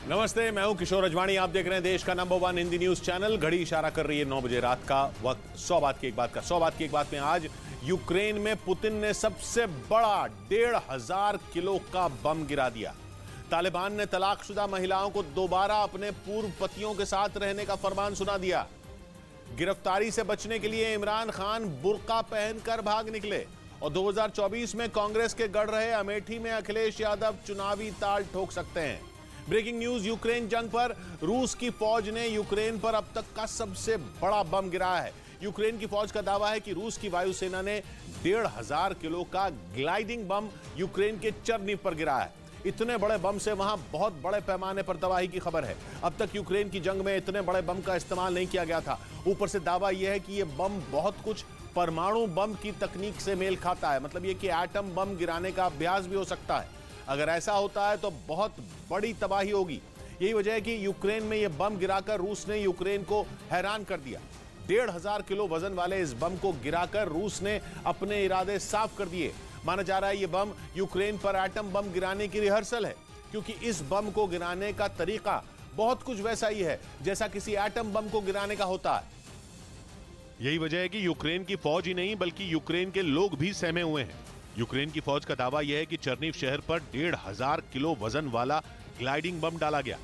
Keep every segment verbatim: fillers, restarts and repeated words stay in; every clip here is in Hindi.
नमस्ते, मैं हूं किशोर अजवाणी। आप देख रहे हैं देश का number one Hindi news channel. घड़ी इशारा कर रही है नौ बजे रात का वक्त। सौ बात की एक बात का सौ बात की एक बात में आज यूक्रेन में पुतिन ने सबसे बड़ा डेढ़ हजार किलो का बम गिरा दिया। तालिबान ने तलाकशुदा महिलाओं को दोबारा अपने पूर्व पतियों के साथ रहने का फरमान सुना दिया। गिरफ्तारी से बचने के लिए इमरान खान बुर्का पहनकर भाग निकले। और दो हज़ार चौबीस में कांग्रेस के गढ़ रहे अमेठी में अखिलेश यादव चुनावी ताल ठोक सकते हैं। ब्रेकिंग न्यूज, यूक्रेन जंग पर रूस की फौज ने यूक्रेन पर अब तक का सबसे बड़ा बम गिराया है। यूक्रेन की फौज का दावा है कि रूस की वायुसेना ने डेढ़ हजार किलो का ग्लाइडिंग बम यूक्रेन के चरनीव पर गिराया है। इतने बड़े बम से वहां बहुत बड़े पैमाने पर तबाही की खबर है। अब तक यूक्रेन की जंग में इतने बड़े बम का इस्तेमाल नहीं किया गया था। ऊपर से दावा यह है कि यह बम बहुत कुछ परमाणु बम की तकनीक से मेल खाता है। मतलब यह कि एटम बम गिराने का अभ्यास भी हो सकता है। अगर ऐसा होता है तो बहुत बड़ी तबाही होगी। यही वजह है कि यूक्रेन में यह बम गिराकर रूस ने यूक्रेन को हैरान कर दिया। डेढ़ हजार किलो वजन वाले इस बम को गिराकर रूस ने अपने इरादे साफ कर दिए। माना जा रहा है यह बम यूक्रेन पर एटम बम गिराने की रिहर्सल है, क्योंकि इस बम को गिराने का तरीका बहुत कुछ वैसा ही है जैसा किसी एटम बम को गिराने का होता है। यही वजह है कि यूक्रेन की फौज ही नहीं बल्कि यूक्रेन के लोग भी सहमे हुए हैं। यूक्रेन की फौज का दावा यह है कि चरनीव शहर पर डेढ़ हजार किलो वजन वाला ग्लाइडिंग बम डाला गया।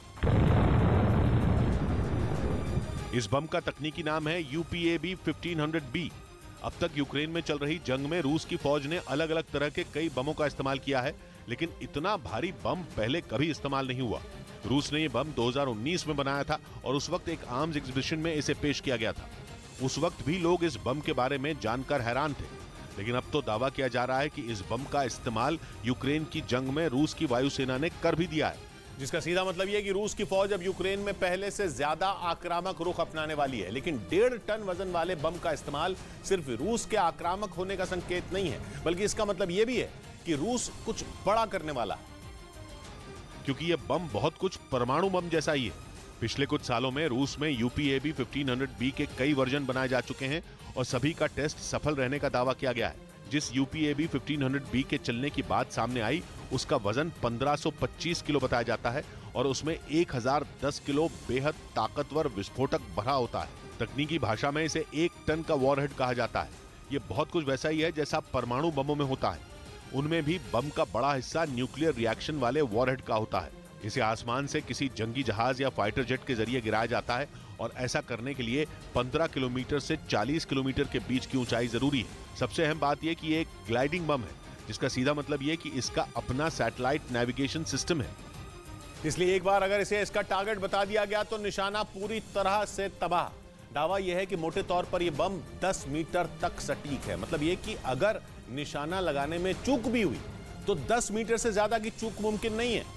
इस बम का तकनीकी नाम है U P A B fifteen hundred B. अब तक यूक्रेन में चल रही जंग में रूस की फौज ने अलग अलग तरह के कई बमों का इस्तेमाल किया है, लेकिन इतना भारी बम पहले कभी इस्तेमाल नहीं हुआ। रूस ने यह बम दो हज़ार उन्नीस में बनाया था और उस वक्त एक आर्म्स एग्जीबिशन में इसे पेश किया गया था। उस वक्त भी लोग इस बम के बारे में जानकर हैरान थे, लेकिन अब तो दावा किया जा रहा है कि इस बम का इस्तेमाल यूक्रेन की जंग में रूस की वायुसेना ने कर भी दिया है, जिसका सीधा मतलब यह है कि रूस की फौज अब यूक्रेन में पहले से ज्यादा आक्रामक रुख अपनाने वाली है। लेकिन डेढ़ टन वजन वाले बम का इस्तेमाल सिर्फ रूस के आक्रामक होने का संकेत नहीं है, बल्कि इसका मतलब यह भी है कि रूस कुछ बड़ा करने वाला है, क्योंकि यह बम बहुत कुछ परमाणु बम जैसा ही है। पिछले कुछ सालों में रूस में U P A B fifteen hundred B के कई वर्जन बनाए जा चुके हैं और सभी का टेस्ट सफल रहने का दावा किया गया है। जिस U P A B fifteen hundred B के चलने की बात सामने आई, उसका वजन पंद्रह सौ पच्चीस किलो बताया जाता है और उसमें एक हज़ार दस किलो बेहद ताकतवर विस्फोटक भरा होता है। तकनीकी भाषा में इसे एक टन का वॉरहेड कहा जाता है। ये बहुत कुछ वैसा ही है जैसा परमाणु बमों में होता है। उनमें भी बम का बड़ा हिस्सा न्यूक्लियर रिएक्शन वाले वॉरहेड का होता है। इसे आसमान से किसी जंगी जहाज या फाइटर जेट के जरिए गिराया जाता है और ऐसा करने के लिए पंद्रह किलोमीटर से चालीस किलोमीटर के बीच की ऊंचाई जरूरी है। सबसे अहम बात यह कि ये एक ग्लाइडिंग बम है, जिसका सीधा मतलब यह कि इसका अपना सैटेलाइट नेविगेशन सिस्टम है। इसलिए एक बार अगर इसे इसका टारगेट बता दिया गया तो निशाना पूरी तरह से तबाह। दावा यह है कि मोटे तौर पर यह बम दस मीटर तक सटीक है। मतलब यह कि अगर निशाना लगाने में चूक भी हुई तो दस मीटर से ज्यादा की चूक मुमकिन नहीं है।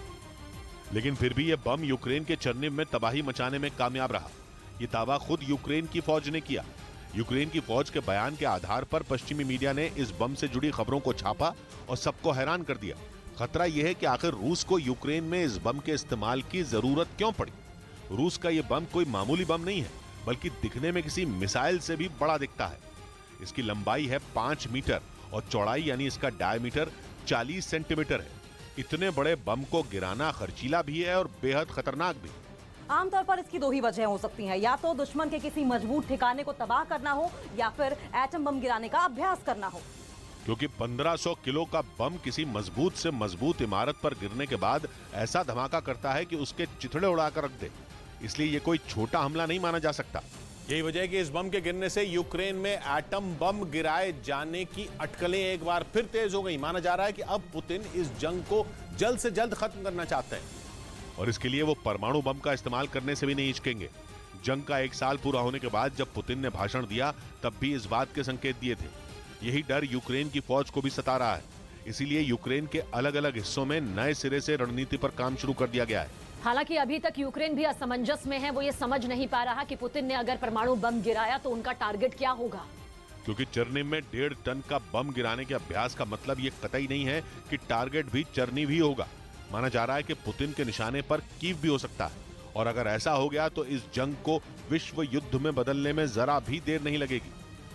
लेकिन फिर भी यह बम यूक्रेन के चरनीव में तबाही मचाने में कामयाब रहा। यह दावा खुद यूक्रेन की फौज ने किया। यूक्रेन की फौज के बयान के आधार पर पश्चिमी मीडिया ने इस बम से जुड़ी खबरों को छापा और सबको हैरान कर दिया। खतरा यह है कि आखिर रूस को यूक्रेन में इस बम के इस्तेमाल की जरूरत क्यों पड़ी। रूस का यह बम कोई मामूली बम नहीं है, बल्कि दिखने में किसी मिसाइल से भी बड़ा दिखता है। इसकी लंबाई है पांच मीटर और चौड़ाई यानी इसका डायमीटर चालीस सेंटीमीटर है। इतने बड़े बम को गिराना खर्चीला भी है और बेहद खतरनाक भी। आमतौर पर इसकी दो ही वजह हो सकती हैं, या तो दुश्मन के किसी मजबूत ठिकाने को तबाह करना हो या फिर एटम बम गिराने का अभ्यास करना हो। क्योंकि पंद्रह सौ किलो का बम किसी मजबूत से मजबूत इमारत पर गिरने के बाद ऐसा धमाका करता है कि उसके चिथड़े उड़ाकर रख दे। इसलिए यह कोई छोटा हमला नहीं माना जा सकता। यही वजह है कि इस बम के गिरने से यूक्रेन में एटम बम गिराए जाने की अटकलें एक बार फिर तेज हो गई। माना जा रहा है कि अब पुतिन इस जंग को जल्द से जल्द खत्म करना चाहते हैं और इसके लिए वो परमाणु बम का इस्तेमाल करने से भी नहीं हिचकेंगे। जंग का एक साल पूरा होने के बाद जब पुतिन ने भाषण दिया तब भी इस बात के संकेत दिए थे। यही डर यूक्रेन की फौज को भी सता रहा है। इसीलिए यूक्रेन के अलग अलग हिस्सों में नए सिरे से रणनीति पर काम शुरू कर दिया गया है। हालांकि अभी तक यूक्रेन भी असमंजस में है। वो ये समझ नहीं पा रहा कि पुतिन ने अगर परमाणु बम गिराया तो उनका टारगेट क्या होगा। क्योंकि चरनीव में डेढ़ टन का बम गिराने के अभ्यास का मतलब ये कतई नहीं है कि टारगेट भी चरनीव ही होगा। माना जा रहा है कि पुतिन के निशाने पर कीव भी हो सकता है और अगर ऐसा हो गया तो इस जंग को विश्व युद्ध में बदलने में जरा भी देर नहीं लगेगी।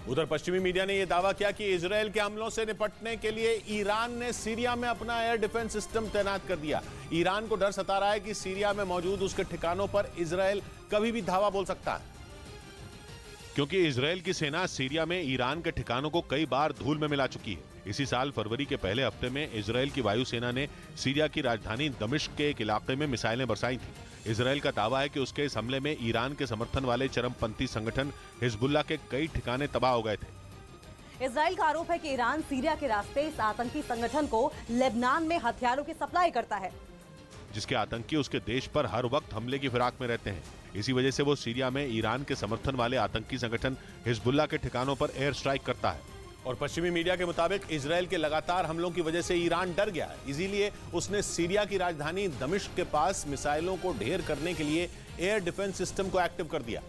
उधर पश्चिमी मीडिया ने यह दावा किया कि इजरायल के हमलों से निपटने के लिए ईरान ने सीरिया में अपना एयर डिफेंस सिस्टम तैनात कर दिया। ईरान को डर सता रहा है कि सीरिया में मौजूद उसके ठिकानों पर इजरायल कभी भी धावा बोल सकता है, क्योंकि इजरायल की सेना सीरिया में ईरान के ठिकानों को कई बार धूल में मिला चुकी है। इसी साल फरवरी के पहले हफ्ते में इजरायल की वायुसेना ने सीरिया की राजधानी दमिश्क के एक इलाके में मिसाइलें बरसाई थी। इजरायल का दावा है कि उसके इस हमले में ईरान के समर्थन वाले चरमपंथी संगठन हिजबुल्लाह के कई ठिकाने तबाह हो गए थे। इजरायल का आरोप है कि ईरान सीरिया के रास्ते इस आतंकी संगठन को लेबनान में हथियारों की सप्लाई करता है, जिसके आतंकी उसके देश पर हर वक्त हमले की फिराक में रहते हैं। इसी वजह से वो सीरिया में ईरान के समर्थन वाले आतंकी संगठन हिजबुल्लाह के ठिकानों पर एयर स्ट्राइक करता है। और पश्चिमी मीडिया के मुताबिक इजरायल के लगातार हमलों की वजह से ईरान डर गया है, इसीलिए उसने सीरिया की राजधानी दमिश्क के पास मिसाइलों को ढेर करने के लिए एयर डिफेंस सिस्टम को एक्टिव कर दिया।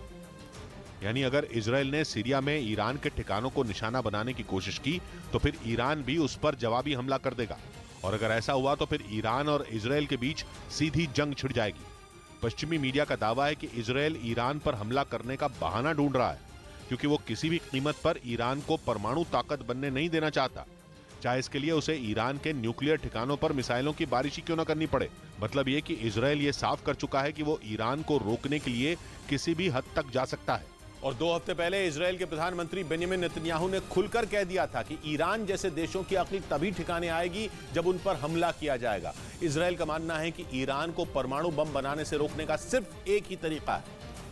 यानी अगर इजरायल ने सीरिया में ईरान के ठिकानों को निशाना बनाने की कोशिश की तो फिर ईरान भी उस पर जवाबी हमला कर देगा, और अगर ऐसा हुआ तो फिर ईरान और इजरायल के बीच सीधी जंग छिड़ जाएगी। पश्चिमी मीडिया का दावा है कि इजरायल ईरान पर हमला करने का बहाना ढूंढ रहा है, क्योंकि वो किसी भी कीमत पर ईरान को परमाणु ताकत बनने नहीं देना चाहता, चाहे इसके लिए उसे ईरान के न्यूक्लियर ठिकानों पर मिसाइलों की बारिश क्यों न करनी पड़े। मतलब ये कि इजरायल ये साफ कर चुका है कि वो ईरान को रोकने के लिए किसी भी हद तक जा सकता है। और दो हफ्ते पहले इजरायल के प्रधानमंत्री बेंजामिन नेतन्याहू ने खुलकर कह दिया था कि ईरान जैसे देशों की अक्ल तभी ठिकाने आएगी जब उन पर हमला किया जाएगा। इजरायल का मानना है कि ईरान को परमाणु बम बनाने से रोकने का सिर्फ एक ही तरीका है,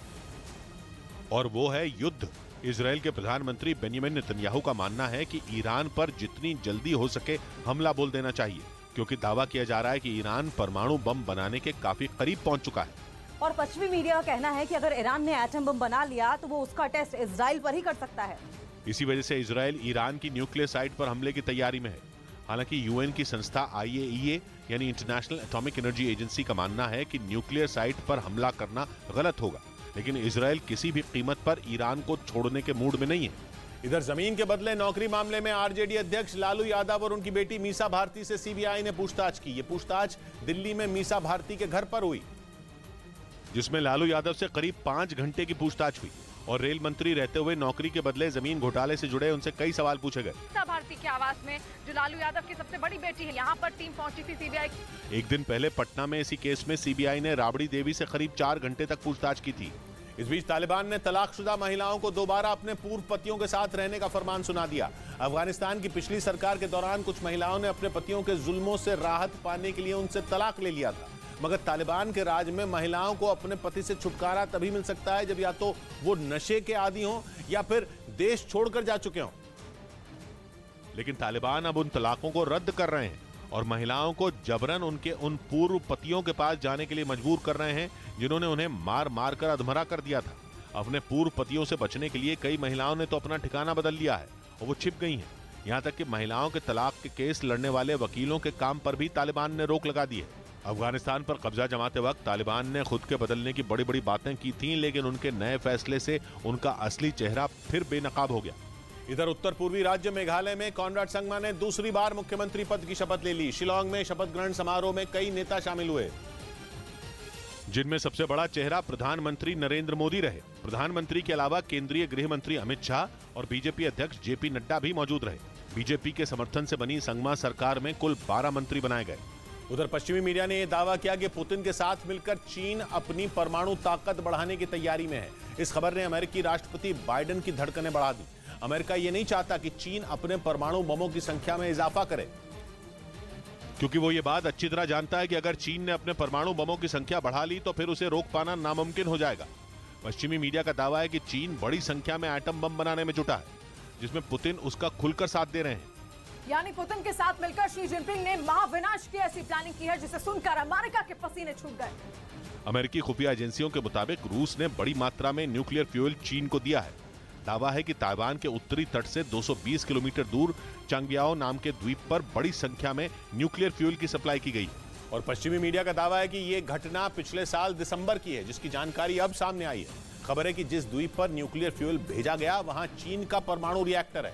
और वो है युद्ध। इजरायल के प्रधानमंत्री बेंजामिन नेतन्याहू का मानना है कि ईरान पर जितनी जल्दी हो सके हमला बोल देना चाहिए, क्योंकि दावा किया जा रहा है कि ईरान परमाणु बम बनाने के काफी करीब पहुंच चुका है। और पश्चिमी मीडिया का कहना है कि अगर ईरान ने एटम बम बना लिया तो वो उसका टेस्ट इजरायल पर ही कर सकता है। इसी वजह से इजरायल ईरान की न्यूक्लियर साइट पर हमले की तैयारी में है। हालांकि यूएन की संस्था आई ए ई ए यानी इंटरनेशनल एटॉमिक एनर्जी एजेंसी का मानना है कि न्यूक्लियर साइट पर हमला करना गलत होगा, लेकिन इजरायल किसी भी कीमत पर ईरान को छोड़ने के मूड में नहीं है। इधर जमीन के बदले नौकरी मामले में आरजेडी अध्यक्ष लालू यादव और उनकी बेटी मीसा भारती से सीबीआई ने पूछताछ की। ये पूछताछ दिल्ली में मीसा भारती के घर पर हुई, जिसमें लालू यादव से करीब पांच घंटे की पूछताछ हुई और रेल मंत्री रहते हुए नौकरी के बदले जमीन घोटाले से जुड़े उनसे कई सवाल पूछे गए। मीसा भारती के आवास में, जो लालू यादव की सबसे बड़ी बेटी है, यहाँ पर टीम पहुंची थी सीबीआई। एक दिन पहले पटना में इसी केस में सीबीआई ने राबड़ी देवी से करीब चार घंटे तक पूछताछ की थी। इस बीच तालिबान ने तलाकशुदा महिलाओं को दोबारा अपने पूर्व पतियों के साथ रहने का फरमान सुना दिया। अफगानिस्तान की पिछली सरकार के दौरान कुछ महिलाओं ने अपने पतियों के जुल्मों से राहत पाने के लिए उनसे तलाक ले लिया था, मगर तालिबान के राज में महिलाओं को अपने पति से छुटकारा तभी मिल सकता है जब या तो वो नशे के आदी हों या फिर देश छोड़कर जा चुके हों। लेकिन तालिबान अब उन तलाकों को रद्द कर रहे हैं और महिलाओं को जबरन उनके उन पूर्व पतियों के पास जाने के लिए मजबूर कर रहे हैं, जिन्होंने उन्हें मार मार कर अधमरा कर दिया था। अपने पूर्व पतियों से बचने के लिए कई महिलाओं ने तो अपना ठिकाना बदल लिया है और वो छिप गई हैं। यहाँ तक कि महिलाओं के तलाक के केस लड़ने वाले वकीलों के काम पर भी तालिबान ने रोक लगा दी है। अफगानिस्तान पर कब्जा जमाते वक्त तालिबान ने खुद के बदलने की बड़ी बड़ी बातें की थीं, लेकिन उनके नए फैसले से उनका असली चेहरा फिर बेनकाब हो गया। इधर उत्तर पूर्वी राज्य मेघालय में कॉनराड संगमा ने दूसरी बार मुख्यमंत्री पद की शपथ ले ली। शिलांग में शपथ ग्रहण समारोह में कई नेता शामिल हुए, जिनमें सबसे बड़ा चेहरा प्रधानमंत्री नरेंद्र मोदी रहे। प्रधानमंत्री के अलावा केंद्रीय गृह मंत्री अमित शाह और बीजेपी अध्यक्ष जेपी नड्डा भी मौजूद रहे। बीजेपी के समर्थन से बनी संगमा सरकार में कुल बारह मंत्री बनाए गए। उधर पश्चिमी मीडिया ने यह दावा किया कि पुतिन के साथ मिलकर चीन अपनी परमाणु ताकत बढ़ाने की तैयारी में है। इस खबर ने अमेरिकी राष्ट्रपति बाइडेन की धड़कनें बढ़ा दी। अमेरिका ये नहीं चाहता कि चीन अपने परमाणु बमों की संख्या में इजाफा करे, क्योंकि वो ये बात अच्छी तरह जानता है कि अगर चीन ने अपने परमाणु बमों की संख्या बढ़ा ली तो फिर उसे रोक पाना नामुमकिन हो जाएगा। पश्चिमी मीडिया का दावा है कि चीन बड़ी संख्या में एटम बम बनाने में जुटा है, जिसमें पुतिन उसका खुलकर साथ दे रहे हैं। यानी पुतिन के साथ मिलकर शी जिनपिंग ने महाविनाश की ऐसी प्लानिंग की है जिसे सुनकर अमेरिका के पसीने छूट गए। अमेरिकी खुफिया एजेंसियों के मुताबिक रूस ने बड़ी मात्रा में न्यूक्लियर फ्यूल चीन को दिया है। दावा है कि ताइवान के उत्तरी तट से दो सौ बीस किलोमीटर दूर चांगबियाओ नाम के द्वीप पर बड़ी संख्या में न्यूक्लियर फ्यूल की सप्लाई की गई। और पश्चिमी मीडिया का दावा है कि यह घटना पिछले साल दिसंबर की है, जिसकी जानकारी अब सामने आई है। खबर है कि जिस द्वीप पर न्यूक्लियर फ्यूल भेजा गया वहां चीन का परमाणु रिएक्टर है।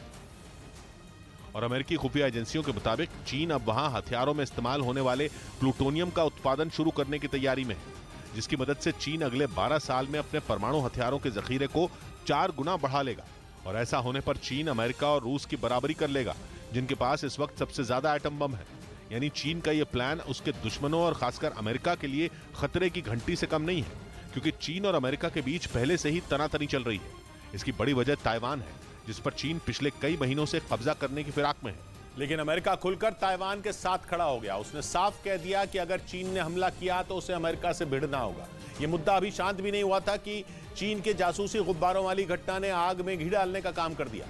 और अमेरिकी खुफिया एजेंसियों के मुताबिक चीन अब वहां हथियारों में इस्तेमाल होने वाले प्लूटोनियम का उत्पादन शुरू करने की तैयारी में है, जिसकी मदद से चीन अगले बारह साल में अपने परमाणु हथियारों के जखीरे को चार गुना बढ़ा लेगा और ऐसा होने पर चीन अमेरिका और रूस की बराबरी कर लेगा, जिनके पास इस वक्त सबसे ज्यादा एटम बम है। यानी चीन का यह प्लान उसके दुश्मनों और खासकर अमेरिका के लिए खतरे की घंटी से कम नहीं है, क्योंकि चीन और अमेरिका के बीच पहले से ही तनातनी चल रही है। इसकी बड़ी वजह ताइवान है, जिस पर चीन पिछले कई महीनों से कब्जा करने की फिराक में है। लेकिन अमेरिका खुलकर ताइवान के साथ खड़ा हो गया। उसने साफ कह दिया कि अगर चीन ने हमला किया तो उसे अमेरिका से भिड़ना होगा। यह मुद्दा अभी शांत भी नहीं हुआ था कि चीन के जासूसी गुब्बारों वाली घटना ने आग में घी डालने का काम कर दिया,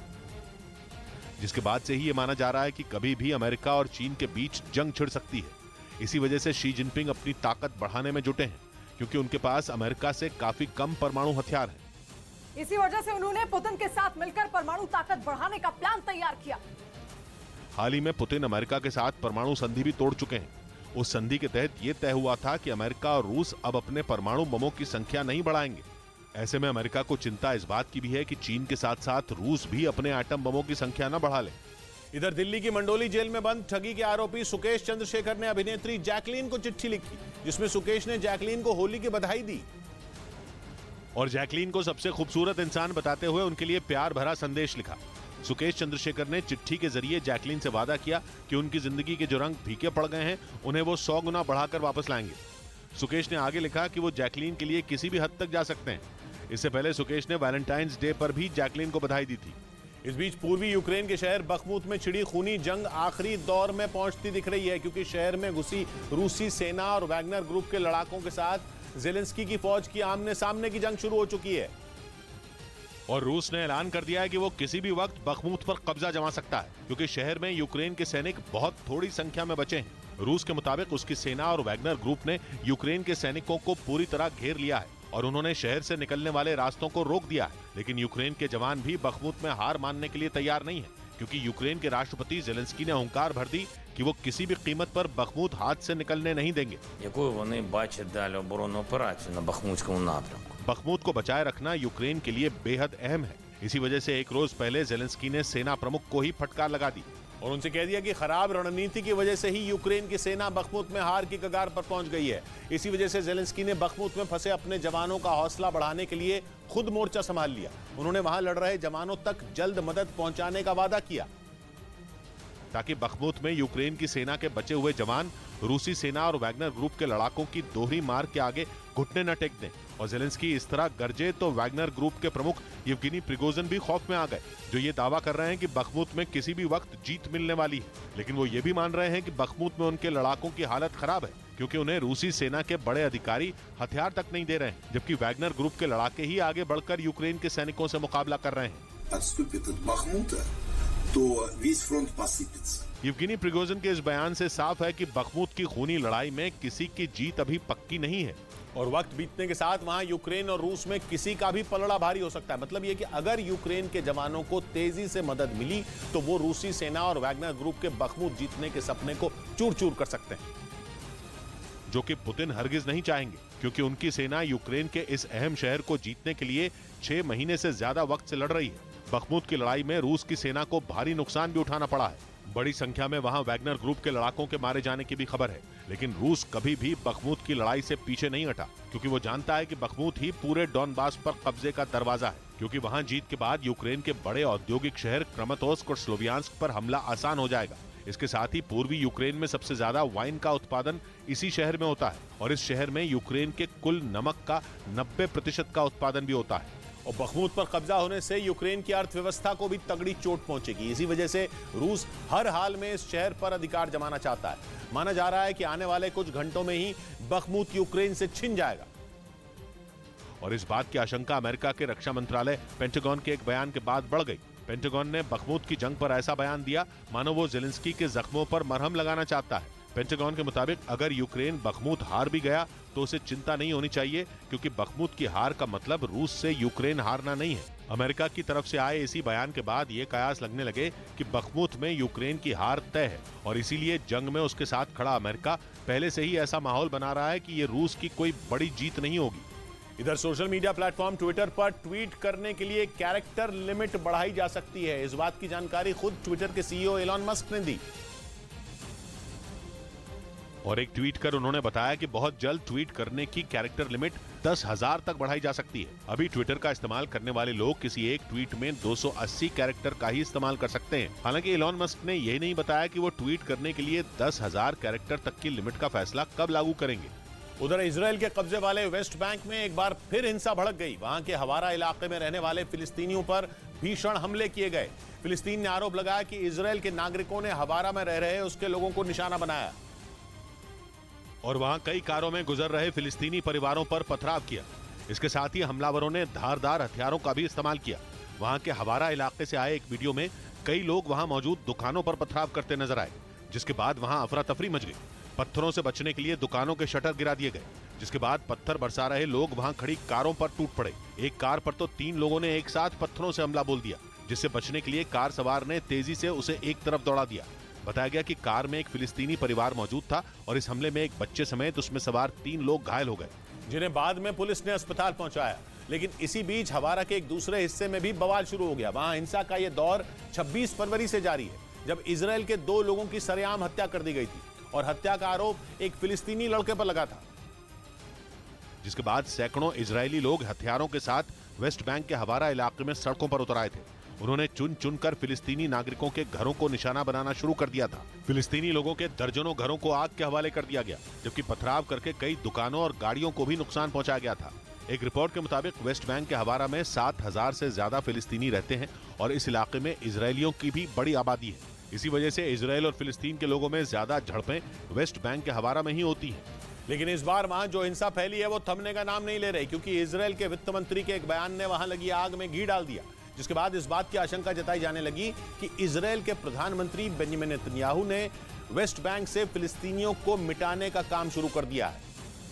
जिसके बाद से ही यह माना जा रहा है कि कभी भी अमेरिका और चीन के बीच जंग छिड़ सकती है। इसी वजह से शी जिनपिंग अपनी ताकत बढ़ाने में जुटे हैं, क्योंकि उनके पास अमेरिका से काफी कम परमाणु हथियार हैं। इसी वजह से उन्होंने पुतिन के साथ मिलकर परमाणु ताकत बढ़ाने का प्लान तैयार किया। हाल ही में पुतिन अमेरिका के साथ परमाणु संधि भी तोड़ चुके हैं। उस संधि के तहत यह तय हुआ था कि अमेरिका और रूस अब अपने परमाणु बमों की संख्या नहीं बढ़ाएंगे। ऐसे में अमेरिका को चिंता इस बात की भी है कि चीन के साथ साथ रूस भी अपने एटम बमों की संख्या न बढ़ा ले। इधर दिल्ली की मंडोली जेल में बंद ठगी के आरोपी सुकेश चंद्रशेखर ने अभिनेत्री जैकलीन को चिट्ठी लिखी, जिसमें सुकेश ने जैकलीन को होली की बधाई दी और जैकलीन को सबसे खूबसूरत इंसान बताते हुए उनके लिए प्यार भरा संदेश लिखा। सुकेश चंद्रशेखर ने चिट्ठी के जरिए जैकलीन से वादा किया कि उनकी जिंदगी के जो रंग फीके पड़ गए हैं उन्हें वो सौ गुना बढ़ाकर वापस लाएंगे। सुकेश ने आगे लिखा कि वो जैकलीन के लिए किसी भी हद तक जा सकते हैं। इससे पहले सुकेश ने वैलेंटाइंस डे पर भी जैकलीन को बधाई दी थी। इस बीच पूर्वी यूक्रेन के शहर बखमुत में छिड़ी खूनी जंग आखिरी दौर में पहुंचती दिख रही है, क्योंकि शहर में घुसी रूसी सेना और वैगनर ग्रुप के लड़ाकों के साथ जेलेंस्की की फौज की आमने सामने की जंग शुरू हो चुकी है। और रूस ने ऐलान कर दिया है कि वो किसी भी वक्त बखमुत पर कब्जा जमा सकता है, क्योंकि शहर में यूक्रेन के सैनिक बहुत थोड़ी संख्या में बचे हैं। रूस के मुताबिक उसकी सेना और वैगनर ग्रुप ने यूक्रेन के सैनिकों को पूरी तरह घेर लिया है और उन्होंने शहर से निकलने वाले रास्तों को रोक दिया है। लेकिन यूक्रेन के जवान भी बखमुत में हार मानने के लिए तैयार नहीं है, क्योंकि यूक्रेन के राष्ट्रपति जेलेंस्की ने हुंकार भर दी कि वो किसी भी कीमत पर बखमुत हाथ से निकलने नहीं देंगे। Якою вони бачать далі оборонну операцію на Бахмутському напрямку? बखमुत को बचाए रखना यूक्रेन के लिए बेहद अहम है। इसी वजह से एक रोज पहले जेलेंस्की ने सेना प्रमुख को ही फटकार लगा दी और उनसे कह दिया कि खराब रणनीति की वजह से ही यूक्रेन की सेना बखमुत में हार की कगार पर पहुंच गई है। इसी वजह से जेलेंस्की ने बखमुत में फंसे अपने जवानों का हौसला बढ़ाने के लिए खुद मोर्चा संभाल लिया। उन्होंने वहां लड़ रहे जवानों तक जल्द मदद पहुंचाने का वादा किया, ताकि बखमुत में यूक्रेन की सेना के बचे हुए जवान रूसी सेना और वैगनर ग्रुप के लड़ाकों की दोहरी मार के आगे घुटने न टेक दें। और जेलेंस्की इस तरह गरजे तो वैगनर ग्रुप के प्रमुख येवगेनी प्रिगोजिन भी खौफ में आ गए, जो ये दावा कर रहे हैं कि बखमुत में किसी भी वक्त जीत मिलने वाली है। लेकिन वो ये भी मान रहे हैं कि बखमुत में उनके लड़ाकों की हालत खराब है, क्योंकि उन्हें रूसी सेना के बड़े अधिकारी हथियार तक नहीं दे रहे हैं, जबकि वैगनर ग्रुप के लड़ाके ही आगे बढ़कर यूक्रेन के सैनिकों से मुकाबला कर रहे हैं। येवगेनी प्रिगोजिन के इस बयान से साफ है कि बखमुत की खूनी लड़ाई में किसी की जीत अभी पक्की नहीं है और वक्त बीतने के साथ वहां यूक्रेन और रूस में किसी का भी पलड़ा भारी हो सकता है। मतलब यह कि अगर यूक्रेन के जवानों को तेजी से मदद मिली तो वो रूसी सेना और वैगनर ग्रुप के बखमुत जीतने के सपने को चूर चूर कर सकते हैं, जो कि पुतिन हरगिज नहीं चाहेंगे, क्योंकि उनकी सेना यूक्रेन के इस अहम शहर को जीतने के लिए छह महीने से ज्यादा वक्त से लड़ रही है। बखमुत की लड़ाई में रूस की सेना को भारी नुकसान भी उठाना पड़ा है। बड़ी संख्या में वहां वैगनर ग्रुप के लड़ाकों के मारे जाने की भी खबर है। लेकिन रूस कभी भी बखमुत की लड़ाई से पीछे नहीं हटा, क्योंकि वो जानता है कि बखमुत ही पूरे डॉनबास पर कब्जे का दरवाजा है, क्योंकि वहां जीत के बाद यूक्रेन के बड़े औद्योगिक शहर क्रमातोर्स्क और स्लोवियांस्क पर हमला आसान हो जाएगा। इसके साथ ही पूर्वी यूक्रेन में सबसे ज्यादा वाइन का उत्पादन इसी शहर में होता है और इस शहर में यूक्रेन के कुल नमक का नब्बे प्रतिशत का उत्पादन भी होता है। और बखमुत पर कब्जा होने से यूक्रेन की अर्थव्यवस्था को भी तगड़ी चोट पहुंचेगी। इसी वजह से रूस हर हाल में इस शहर पर अधिकार जमाना चाहता है। माना जा रहा है कि आने वाले कुछ घंटों में ही बखमुत यूक्रेन से छिन जाएगा। और इस बात की आशंका अमेरिका के रक्षा मंत्रालय पेंटागन के एक बयान के बाद बढ़ गई। पेंटागन ने बखमुत की जंग पर ऐसा बयान दिया मानो वो जेलेंस्की के जख्मों पर मरहम लगाना चाहता है। पेंटागन के मुताबिक अगर यूक्रेन बखमुत हार भी गया तो उसे चिंता नहीं होनी चाहिए, क्योंकि बखमुत की हार का मतलब रूस से यूक्रेन हारना नहीं है। अमेरिका की तरफ से आए इसी बयान के बाद ये कयास लगने लगे कि बखमुत में यूक्रेन की हार तय है और इसीलिए जंग में उसके साथ खड़ा अमेरिका पहले से ही ऐसा माहौल बना रहा है कि ये रूस की कोई बड़ी जीत नहीं होगी। इधर सोशल मीडिया प्लेटफॉर्म ट्विटर पर ट्वीट करने के लिए कैरेक्टर लिमिट बढ़ाई जा सकती है। इस बात की जानकारी खुद ट्विटर के सीईओ एलन मस्क ने दी। और एक ट्वीट कर उन्होंने बताया कि बहुत जल्द ट्वीट करने की कैरेक्टर लिमिट दस हजार तक बढ़ाई जा सकती है। अभी ट्विटर का इस्तेमाल करने वाले लोग किसी एक ट्वीट में दो सौ अस्सी कैरेक्टर का ही इस्तेमाल कर सकते हैं। हालांकि इलॉन मस्क ने यही नहीं बताया कि वो ट्वीट करने के लिए दस हजार कैरेक्टर तक की लिमिट का फैसला कब लागू करेंगे। उधर इजराइल के कब्जे वाले वेस्ट बैंक में एक बार फिर हिंसा भड़क गई। वहां के हवारा इलाके में रहने वाले फिलिस्तीनियों पर भीषण हमले किए गए। फिलिस्तीन ने आरोप लगाया कि इजराइल के नागरिकों ने हवारा में रह रहे उसके लोगों को निशाना बनाया और वहां कई कारों में गुजर रहे फिलिस्तीनी परिवारों पर पथराव किया। इसके साथ ही हमलावरों ने धारदार हथियारों का भी इस्तेमाल किया। वहां के हवारा इलाके से आए एक वीडियो में कई लोग वहां मौजूद दुकानों पर पथराव करते नजर आए, जिसके बाद वहां अफरा तफरी मच गई। पत्थरों से बचने के लिए दुकानों के शटर गिरा दिए गए, जिसके बाद पत्थर बरसा रहे लोग वहां खड़ी कारों पर टूट पड़े। एक कार पर तो तीन लोगों ने एक साथ पत्थरों से हमला बोल दिया, जिससे बचने के लिए कार सवार ने तेजी से उसे एक तरफ दौड़ा दिया। बताया गया कि कार में एक फिलिस्तीनी परिवार मौजूद था और इस हमले में एक बच्चे समेत उसमें सवार तीन लोग घायल हो गए, जिन्हें बाद में पुलिस ने अस्पताल पहुंचाया। लेकिन इसी बीच हवारा के एक दूसरे हिस्से में भी बवाल शुरू हो गया। वहां हिंसा का यह दौर छब्बीस फरवरी से जारी है, जब इजराइल के दो लोगों की सरेआम हत्या कर दी गई थी और हत्या का आरोप एक फिलिस्तीनी लड़के पर लगा था। जिसके बाद सैकड़ों इजरायली लोग हथियारों के साथ वेस्ट बैंक के हवारा इलाके में सड़कों पर उतर आए थे। उन्होंने चुन चुनकर फिलिस्तीनी नागरिकों के घरों को निशाना बनाना शुरू कर दिया था। फिलिस्तीनी लोगों के दर्जनों घरों को आग के हवाले कर दिया गया, जबकि पथराव करके कई दुकानों और गाड़ियों को भी नुकसान पहुंचाया गया था। एक रिपोर्ट के मुताबिक वेस्ट बैंक के हवारा में सात हजार से ज्यादा फिलिस्तीनी रहते हैं और इस इलाके में इजरायलियों की भी बड़ी आबादी है। इसी वजह से इजरायल और फिलिस्तीन के लोगों में ज्यादा झड़पें वेस्ट बैंक के हवारा में ही होती हैं। लेकिन इस बार वहां जो हिंसा फैली है वो थमने का नाम नहीं ले रही, क्योंकि इजरायल के वित्त मंत्री के एक बयान ने वहां लगी आग में घी डाल दिया, जिसके बाद इस बात की आशंका जताई जाने लगी कि इजरायल के प्रधानमंत्री बेंजामिन नेतन्याहू ने वेस्ट बैंक से फिलिस्तीनियों को मिटाने का काम शुरू कर दिया है।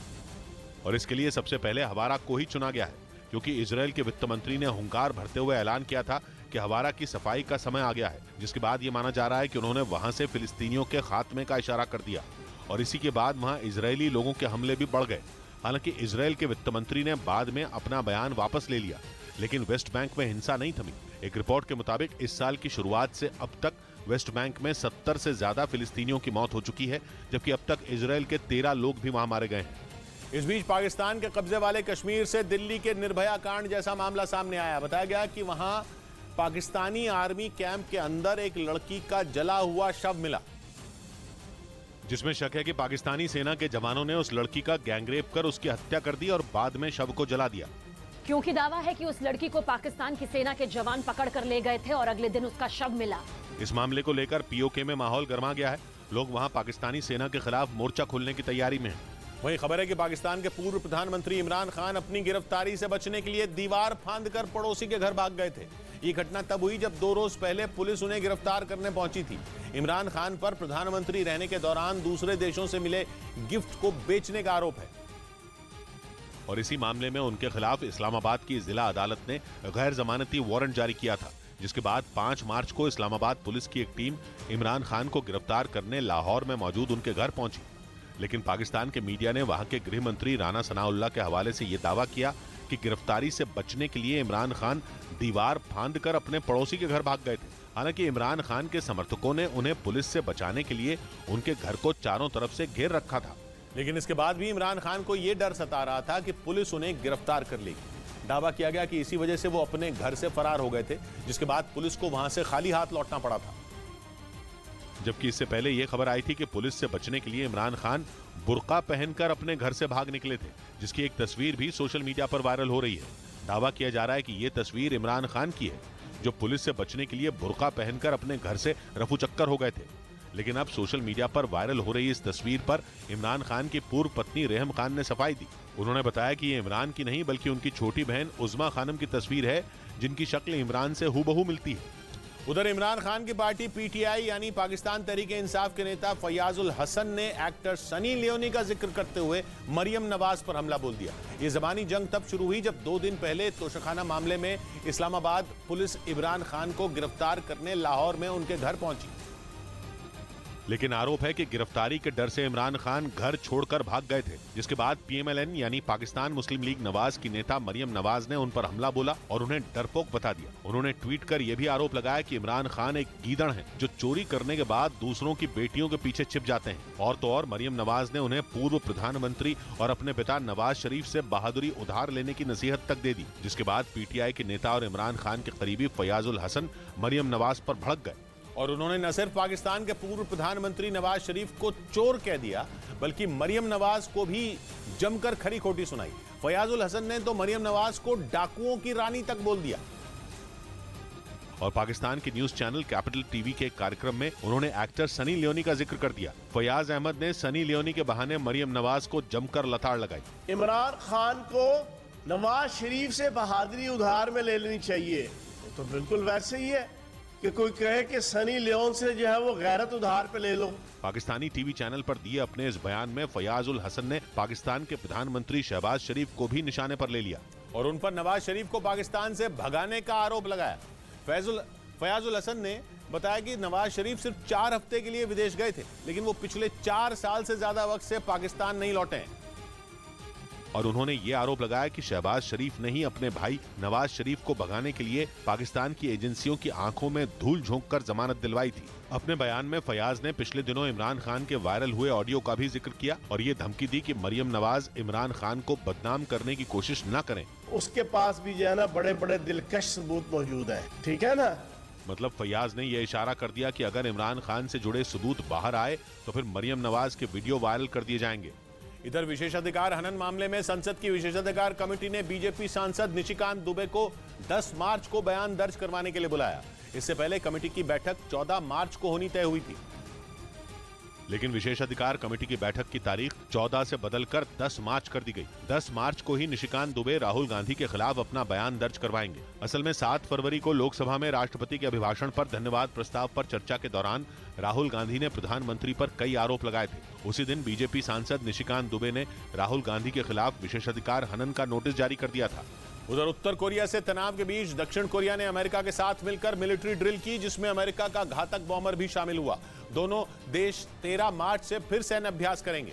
और इसके लिए सबसे पहले हवारा को ही चुना गया है, क्योंकि इजरायल के वित्त मंत्री ने हुंकार भरते हुए ऐलान किया था कि हवारा की सफाई का समय आ गया है, जिसके बाद ये माना जा रहा है कि उन्होंने वहां से फिलिस्तीनियों के खात्मे का इशारा कर दिया और इसी के बाद वहां इजरायली लोगों के हमले भी बढ़ गए। हालांकि इजरायल के वित्त मंत्री ने बाद में अपना बयान वापस ले लिया, लेकिन वेस्ट बैंक में हिंसा नहीं थमी। एक रिपोर्ट के मुताबिक इस साल की शुरुआत से अब तक वेस्ट बैंक में सत्तर से ज्यादा फिलिस्तीनियों की मौत हो चुकी है, जबकि अब तक इजरायल के तेरह लोग भी वहां मारे गए हैं। इस बीच पाकिस्तान के कब्जे वाले कश्मीर से दिल्ली के निर्भया कांड जैसा मामला सामने आया। बताया गया कि वहां पाकिस्तानी आर्मी कैंप के अंदर एक लड़की का जला हुआ शव मिला, जिसमें शक है कि पाकिस्तानी सेना के जवानों ने उस लड़की का गैंगरेप कर उसकी हत्या कर दी और बाद में शव को जला दिया, क्योंकि दावा है कि उस लड़की को पाकिस्तान की सेना के जवान पकड़ कर ले गए थे और अगले दिन उसका शव मिला। इस मामले को लेकर पीओके में माहौल गर्मा गया है। लोग वहां पाकिस्तानी सेना के खिलाफ मोर्चा खोलने की तैयारी में हैं। वहीं खबर है कि पाकिस्तान के पूर्व प्रधानमंत्री इमरान खान अपनी गिरफ्तारी से बचने के लिए दीवार फांदकर पड़ोसी के घर भाग गए थे। ये घटना तब हुई जब दो रोज पहले पुलिस उन्हें गिरफ्तार करने पहुंची थी। इमरान खान पर प्रधानमंत्री रहने के दौरान दूसरे देशों से मिले गिफ्ट को बेचने का आरोप है और इसी मामले में उनके खिलाफ इस्लामाबाद की जिला अदालत ने गैर जमानती वारंट जारी किया था, जिसके बाद पाँच मार्च को इस्लामाबाद पुलिस की एक टीम इमरान खान को गिरफ्तार करने लाहौर में मौजूद उनके घर पहुंची। लेकिन पाकिस्तान के मीडिया ने वहां के गृह मंत्री राना सनाउल्लाह के हवाले से यह दावा किया कि गिरफ्तारी से बचने के लिए इमरान खान दीवार फांद कर अपने पड़ोसी के घर भाग गए थे। हालांकि इमरान खान के समर्थकों ने उन्हें पुलिस से बचाने के लिए उनके घर को चारों तरफ से घेर रखा था, लेकिन इसके बाद भी इमरान खान को यह डर सता रहा था कि पुलिस उन्हें गिरफ्तार कर लेगी। दावा किया गया कि इसी वजह से वो अपने घर से फरार हो गए थे, जिसके बाद पुलिस को वहां से खाली हाथ लौटना पड़ा था। जबकि इससे पहले यह खबर आई थी कि पुलिस से बचने के लिए इमरान खान बुर्का पहनकर अपने घर से भाग निकले थे, जिसकी एक तस्वीर भी सोशल मीडिया पर वायरल हो रही है। दावा किया जा रहा है कि यह तस्वीर इमरान खान की है, जो पुलिस से बचने के लिए बुर्का पहनकर अपने घर से रफू चक्कर हो गए थे। लेकिन अब सोशल मीडिया पर वायरल हो रही इस तस्वीर पर इमरान खान की पूर्व पत्नी रेहम खान ने सफाई दी। उन्होंने बताया कि ये इमरान की नहीं बल्कि उनकी छोटी बहन उज़्मा खानम की तस्वीर है, जिनकी शक्ल इमरान से हूबहू मिलती है। उधर इमरान खान की पार्टी पीटीआई यानी पाकिस्तान तहरीक इंसाफ के नेता फयाजुल हसन ने एक्टर सनी लियोनी का जिक्र करते हुए मरियम नवाज पर हमला बोल दिया। ये ज़बानी जंग तब शुरू हुई जब दो दिन पहले तोशाखाना मामले में इस्लामाबाद पुलिस इमरान खान को गिरफ्तार करने लाहौर में उनके घर पहुंची। लेकिन आरोप है कि गिरफ्तारी के डर से इमरान खान घर छोड़कर भाग गए थे, जिसके बाद पीएमएलएन यानी पाकिस्तान मुस्लिम लीग नवाज की नेता मरियम नवाज ने उन पर हमला बोला और उन्हें डरपोक बता दिया। उन्होंने ट्वीट कर यह भी आरोप लगाया कि इमरान खान एक गीदड़ हैं जो चोरी करने के बाद दूसरों की बेटियों के पीछे छिप जाते हैं। और तो और मरियम नवाज ने उन्हें पूर्व प्रधानमंत्री और अपने पिता नवाज शरीफ से बहादुरी उधार लेने की नसीहत तक दे दी, जिसके बाद पीटीआई के नेता और इमरान खान के करीबी फयाजुल हसन मरियम नवाज पर भड़क गए और उन्होंने न सिर्फ पाकिस्तान के पूर्व प्रधानमंत्री नवाज शरीफ को चोर कह दिया, बल्कि मरियम नवाज को भी जमकर खरी खोटी सुनाई। फयाजुल हसन ने तो मरियम नवाज को डाकुओं की रानी तक बोल दिया। और पाकिस्तान के न्यूज चैनल कैपिटल टीवी के एक कार्यक्रम में उन्होंने एक्टर सनी लियोनी का जिक्र कर दिया। फयाज अहमद ने सनी लियोनी के बहाने मरियम नवाज को जमकर लताड़ लगाई। इमरान खान को नवाज शरीफ से बहादुरी उधार में ले लेनी चाहिए, तो बिल्कुल वैसे ही है कि कोई कहे कि सनी लियोन से जो है वो गैरत उधार पे ले लो। पाकिस्तानी टीवी चैनल पर दिए अपने इस बयान में फयाजुल हसन ने पाकिस्तान के प्रधानमंत्री शहबाज शरीफ को भी निशाने पर ले लिया और उन पर नवाज शरीफ को पाकिस्तान से भगाने का आरोप लगाया। फैजुल फयाजुल हसन ने बताया कि नवाज शरीफ सिर्फ चार हफ्ते के लिए विदेश गए थे, लेकिन वो पिछले चार साल से ज्यादा वक्त से पाकिस्तान नहीं लौटे हैं। और उन्होंने ये आरोप लगाया कि शहबाज शरीफ ने ही अपने भाई नवाज शरीफ को भगाने के लिए पाकिस्तान की एजेंसियों की आंखों में धूल झोंककर जमानत दिलवाई थी। अपने बयान में फयाज ने पिछले दिनों इमरान खान के वायरल हुए ऑडियो का भी जिक्र किया और ये धमकी दी कि मरियम नवाज इमरान खान को बदनाम करने की कोशिश न करें। उसके पास भी जो है ना बड़े बड़े दिलकश सबूत मौजूद है, ठीक है ना। मतलब फयाज ने यह इशारा कर दिया कि अगर इमरान खान से जुड़े सबूत बाहर आए तो फिर मरियम नवाज के वीडियो वायरल कर दिए जाएंगे। इधर विशेषाधिकार हनन मामले में संसद की विशेषाधिकार कमेटी ने बीजेपी सांसद निशिकांत दुबे को दस मार्च को बयान दर्ज करवाने के लिए बुलाया। इससे पहले कमेटी की बैठक चौदह मार्च को होनी तय हुई थी, लेकिन विशेषाधिकार कमेटी की बैठक की तारीख चौदह से बदलकर दस मार्च कर दी गई। दस मार्च को ही निशिकांत दुबे राहुल गांधी के खिलाफ अपना बयान दर्ज करवाएंगे। असल में सात फरवरी को लोकसभा में राष्ट्रपति के अभिभाषण पर धन्यवाद प्रस्ताव पर चर्चा के दौरान राहुल गांधी ने प्रधानमंत्री पर कई आरोप लगाए थे। उसी दिन बीजेपी सांसद निशिकांत दुबे ने राहुल गांधी के खिलाफ विशेषाधिकार हनन का नोटिस जारी कर दिया था। उधर उत्तर कोरिया से तनाव के बीच दक्षिण कोरिया ने अमेरिका के साथ मिलकर मिलिट्री ड्रिल की, जिसमें अमेरिका का घातक बॉम्बर भी शामिल हुआ। दोनों देश तेरह मार्च से फिर सैन्य अभ्यास करेंगे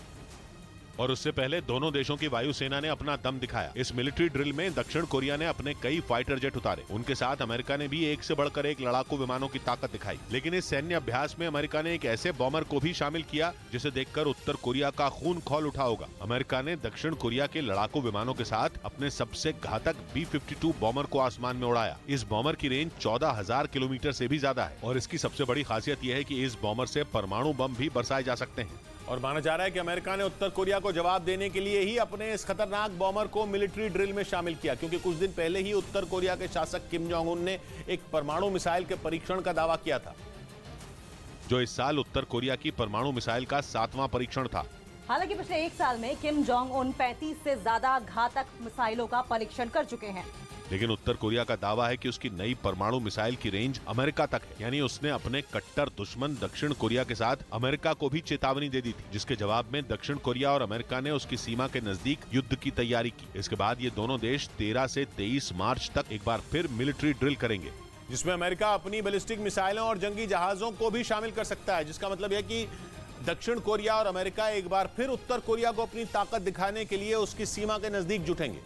और उससे पहले दोनों देशों की वायुसेना ने अपना दम दिखाया। इस मिलिट्री ड्रिल में दक्षिण कोरिया ने अपने कई फाइटर जेट उतारे। उनके साथ अमेरिका ने भी एक से बढ़कर एक लड़ाकू विमानों की ताकत दिखाई। लेकिन इस सैन्य अभ्यास में अमेरिका ने एक ऐसे बॉम्बर को भी शामिल किया जिसे देखकर उत्तर कोरिया का खून खौल उठा होगा। अमेरिका ने दक्षिण कोरिया के लड़ाकू विमानों के साथ अपने सबसे घातक बी फिफ्टी टू बॉम्बर को आसमान में उड़ाया। इस बॉम्बर की रेंज चौदह हजार किलोमीटर से भी ज्यादा है और इसकी सबसे बड़ी खासियत यह है कि इस बॉम्बर से परमाणु बम भी बरसाए जा सकते हैं। और माना जा रहा है कि अमेरिका ने उत्तर कोरिया को जवाब देने के लिए ही अपने इस खतरनाक बॉम्बर को मिलिट्री ड्रिल में शामिल किया, क्योंकि कुछ दिन पहले ही उत्तर कोरिया के शासक किम जोंग उन ने एक परमाणु मिसाइल के परीक्षण का दावा किया था, जो इस साल उत्तर कोरिया की परमाणु मिसाइल का सातवां परीक्षण था। हालांकि पिछले एक साल में किम जोंग उन पैंतीस से ज्यादा घातक मिसाइलों का परीक्षण कर चुके हैं। लेकिन उत्तर कोरिया का दावा है कि उसकी नई परमाणु मिसाइल की रेंज अमेरिका तक है, यानी उसने अपने कट्टर दुश्मन दक्षिण कोरिया के साथ अमेरिका को भी चेतावनी दे दी थी, जिसके जवाब में दक्षिण कोरिया और अमेरिका ने उसकी सीमा के नजदीक युद्ध की तैयारी की। इसके बाद ये दोनों देश तेरह से तेईस मार्च तक एक बार फिर मिलिट्री ड्रिल करेंगे, जिसमें अमेरिका अपनी बैलिस्टिक मिसाइलों और जंगी जहाजों को भी शामिल कर सकता है। जिसका मतलब है कि दक्षिण कोरिया और अमेरिका एक बार फिर उत्तर कोरिया को अपनी ताकत दिखाने के लिए उसकी सीमा के नजदीक जुटेंगे,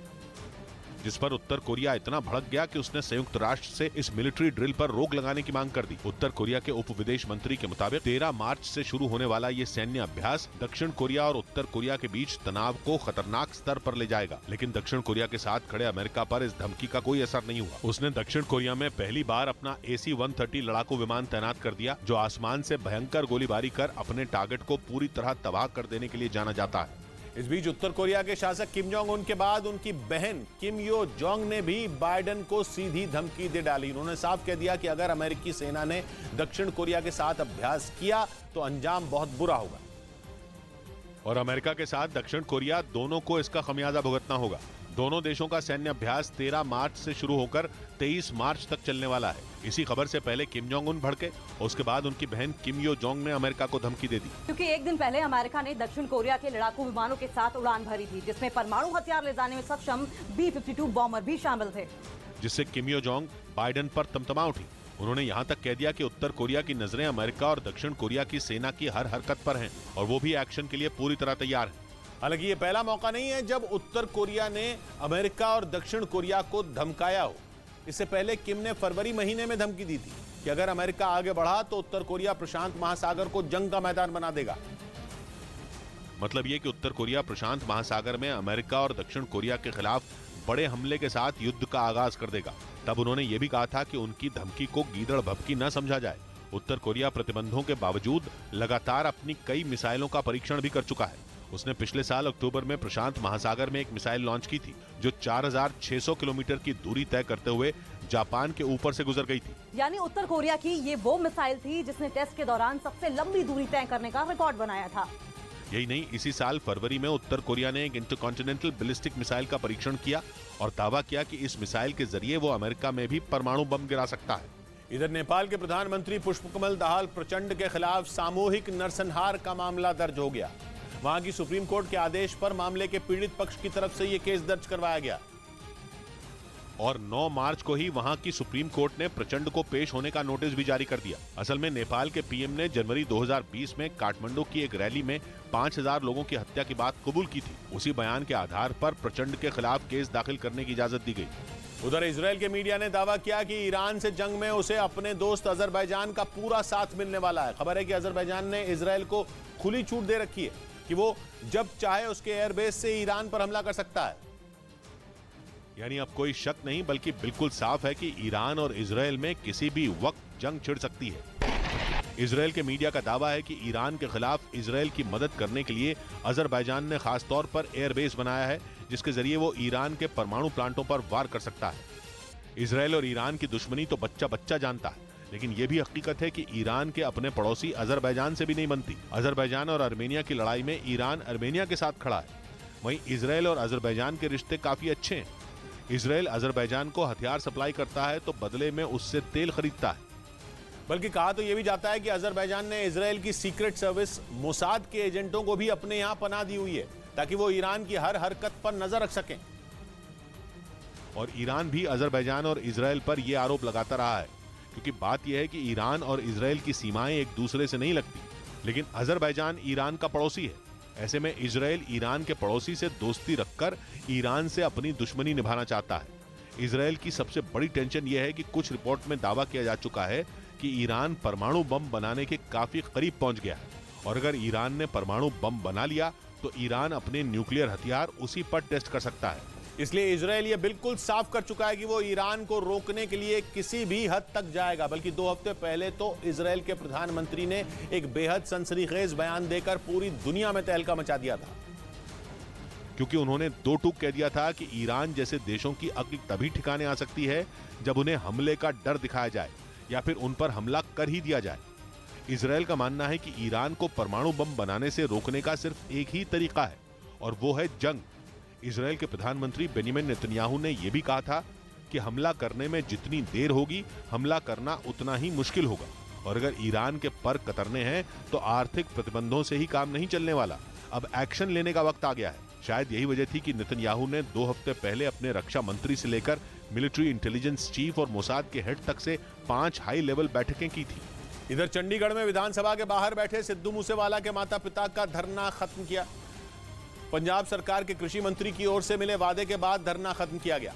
जिस पर उत्तर कोरिया इतना भड़क गया कि उसने संयुक्त राष्ट्र से इस मिलिट्री ड्रिल पर रोक लगाने की मांग कर दी। उत्तर कोरिया के उप विदेश मंत्री के मुताबिक तेरह मार्च से शुरू होने वाला ये सैन्य अभ्यास दक्षिण कोरिया और उत्तर कोरिया के बीच तनाव को खतरनाक स्तर पर ले जाएगा। लेकिन दक्षिण कोरिया के साथ खड़े अमेरिका पर इस धमकी का कोई असर नहीं हुआ। उसने दक्षिण कोरिया में पहली बार अपना ए सी वन थर्टी लड़ाकू विमान तैनात कर दिया, जो आसमान से भयंकर गोलीबारी कर अपने टारगेट को पूरी तरह तबाह कर देने के लिए जाना जाता है। इस बीच उत्तर कोरिया के शासक किम जोंग उन के बाद उनकी बहन किम यो जोंग ने भी बाइडेन को सीधी धमकी दे डाली। उन्होंने साफ कह दिया कि अगर अमेरिकी सेना ने दक्षिण कोरिया के साथ अभ्यास किया तो अंजाम बहुत बुरा होगा और अमेरिका के साथ दक्षिण कोरिया दोनों को इसका खमियाजा भुगतना होगा। दोनों देशों का सैन्य अभ्यास तेरह मार्च से शुरू होकर तेईस मार्च तक चलने वाला है। इसी खबर से पहले किम जोंग उन भड़के, उसके बाद उनकी बहन किम यो जोंग ने अमेरिका को धमकी दे दी, क्योंकि एक दिन पहले अमेरिका ने दक्षिण कोरिया के लड़ाकू विमानों के साथ उड़ान भरी थी, जिसमें परमाणु हथियार ले जाने में सक्षम बी फिफ्टी टू बॉम्बर भी शामिल थे, जिससे किम यो जोंग बाइडेन पर तमतमा उठी। उन्होंने यहाँ तक कह दिया कि उत्तर कोरिया की नजरें अमेरिका और दक्षिण कोरिया की सेना की हर हरकत पर हैं और वो भी एक्शन के लिए पूरी तरह तैयार है। हालांकि ये पहला मौका नहीं है जब उत्तर कोरिया ने अमेरिका और दक्षिण कोरिया को धमकाया हो। इससे पहले किम ने फरवरी महीने में धमकी दी थी कि अगर अमेरिका आगे बढ़ा तो उत्तर कोरिया प्रशांत महासागर को जंग का मैदान बना देगा। मतलब ये कि उत्तर कोरिया प्रशांत महासागर में अमेरिका और दक्षिण कोरिया के खिलाफ बड़े हमले के साथ युद्ध का आगाज कर देगा। तब उन्होंने ये भी कहा था कि उनकी धमकी को गीदड़ भभकी न समझा जाए। उत्तर कोरिया प्रतिबंधों के बावजूद लगातार अपनी कई मिसाइलों का परीक्षण भी कर चुका है। उसने पिछले साल अक्टूबर में प्रशांत महासागर में एक मिसाइल लॉन्च की थी जो चार हज़ार छह सौ किलोमीटर की दूरी तय करते हुए जापान के ऊपर से गुजर गई थी। यानी उत्तर कोरिया की ये वो मिसाइल थी जिसने टेस्ट के दौरान सबसे लंबी दूरी तय करने का रिकॉर्ड बनाया था। यही नहीं, इसी साल फरवरी में उत्तर कोरिया ने एक इंटरकॉन्टिनेंटल बैलिस्टिक मिसाइल का परीक्षण किया और दावा किया कि इस मिसाइल के जरिए वो अमेरिका में भी परमाणु बम गिरा सकता है। इधर नेपाल के प्रधानमंत्री पुष्पकमल दाहाल प्रचंड के खिलाफ सामूहिक नरसंहार का मामला दर्ज हो गया। वहां की सुप्रीम कोर्ट के आदेश पर मामले के पीड़ित पक्ष की तरफ से यह केस दर्ज करवाया गया और नौ मार्च को ही वहां की सुप्रीम कोर्ट ने प्रचंड को पेश होने का नोटिस भी जारी कर दिया। असल में नेपाल के पीएम ने जनवरी दो हज़ार बीस में काठमांडू की एक रैली में पाँच हज़ार लोगों की हत्या की बात कबूल की थी। उसी बयान के आधार पर प्रचंड के खिलाफ केस दाखिल करने की इजाजत दी गई। उधर इजरायल के मीडिया ने दावा किया कि ईरान से जंग में उसे अपने दोस्त अजरबैजान का पूरा साथ मिलने वाला है। खबर है कि अजरबैजान ने इजरायल को खुली छूट दे रखी है कि वो जब चाहे उसके एयरबेस से ईरान पर हमला कर सकता है। यानी अब कोई शक नहीं बल्कि बिल्कुल साफ है कि ईरान और इजरायल में किसी भी वक्त जंग छिड़ सकती है। इजरायल के मीडिया का दावा है कि ईरान के खिलाफ इजरायल की मदद करने के लिए अजरबैजान ने खास तौर पर एयरबेस बनाया है जिसके जरिए वो ईरान के परमाणु प्लांटों पर वार कर सकता है। इजरायल और ईरान की दुश्मनी तो बच्चा बच्चा जानता है, लेकिन यह भी हकीकत है कि ईरान के अपने पड़ोसी अजरबैजान से भी नहीं बनती। अजरबैजान और आर्मेनिया की लड़ाई में ईरान आर्मेनिया के साथ खड़ा है। वहीं इजरायल और अजरबैजान के रिश्ते काफी अच्छे हैं। इजरायल अजरबैजान को हथियार सप्लाई करता है तो बदले में उससे तेल खरीदता है। बल्कि कहा तो यह भी जाता है कि अजरबैजान ने इजरायल की सीक्रेट सर्विस मोसाद के एजेंटों को भी अपने यहां पनाह दी हुई है ताकि वो ईरान की हर हरकत पर नजर रख सकें। और ईरान भी अजरबैजान और इजरायल पर यह आरोप लगाता रहा है क्योंकि बात यह है कि ईरान और इजरायल की सीमाएं एक दूसरे से नहीं लगती, लेकिन अजरबैजान ईरान का पड़ोसी है। ऐसे में इजरायल ईरान के पड़ोसी से दोस्ती रखकर ईरान से अपनी दुश्मनी निभाना चाहता है। इजरायल की सबसे बड़ी टेंशन यह है कि कुछ रिपोर्ट में दावा किया जा चुका है कि ईरान परमाणु बम बनाने के काफी करीब पहुंच गया है और अगर ईरान ने परमाणु बम बना लिया तो ईरान अपने न्यूक्लियर हथियार उसी पर टेस्ट कर सकता है। इसलिए इजरायल ये बिल्कुल साफ कर चुका है कि वो ईरान को रोकने के लिए किसी भी हद तक जाएगा। बल्कि दो हफ्ते पहले तो इजरायल के प्रधानमंत्री ने एक बेहद सनसनीखेज बयान देकर पूरी दुनिया में तहलका मचा दिया था, क्योंकि उन्होंने दो टूक कह दिया था कि ईरान जैसे देशों की अक्ल तभी ठिकाने आ सकती है जब उन्हें हमले का डर दिखाया जाए या फिर उन पर हमला कर ही दिया जाए। इजरायल का मानना है कि ईरान को परमाणु बम बनाने से रोकने का सिर्फ एक ही तरीका है और वो है जंग। इजरायल के प्रधानमंत्री बेंजामिन नेतन्याहू ने यह भी कहा था कि हमला करने में जितनी देर होगी हमला करना उतना ही मुश्किल होगा और अगर ईरान के पर कतरने हैं तो आर्थिक प्रतिबंधों से ही काम नहीं चलने वाला। अब एक्शन लेने का वक्त आ गया है। शायद यही वजह थी कि नेतन्याहू ने दो हफ्ते पहले अपने रक्षा मंत्री से लेकर मिलिट्री इंटेलिजेंस चीफ और मोसाद के हेड तक से पांच हाई लेवल बैठकें की थी। इधर चंडीगढ़ में विधानसभा के बाहर बैठे सिद्धू मूसेवाला के माता पिता का धरना खत्म किया। पंजाब सरकार के कृषि मंत्री की ओर से मिले वादे के बाद धरना खत्म किया गया,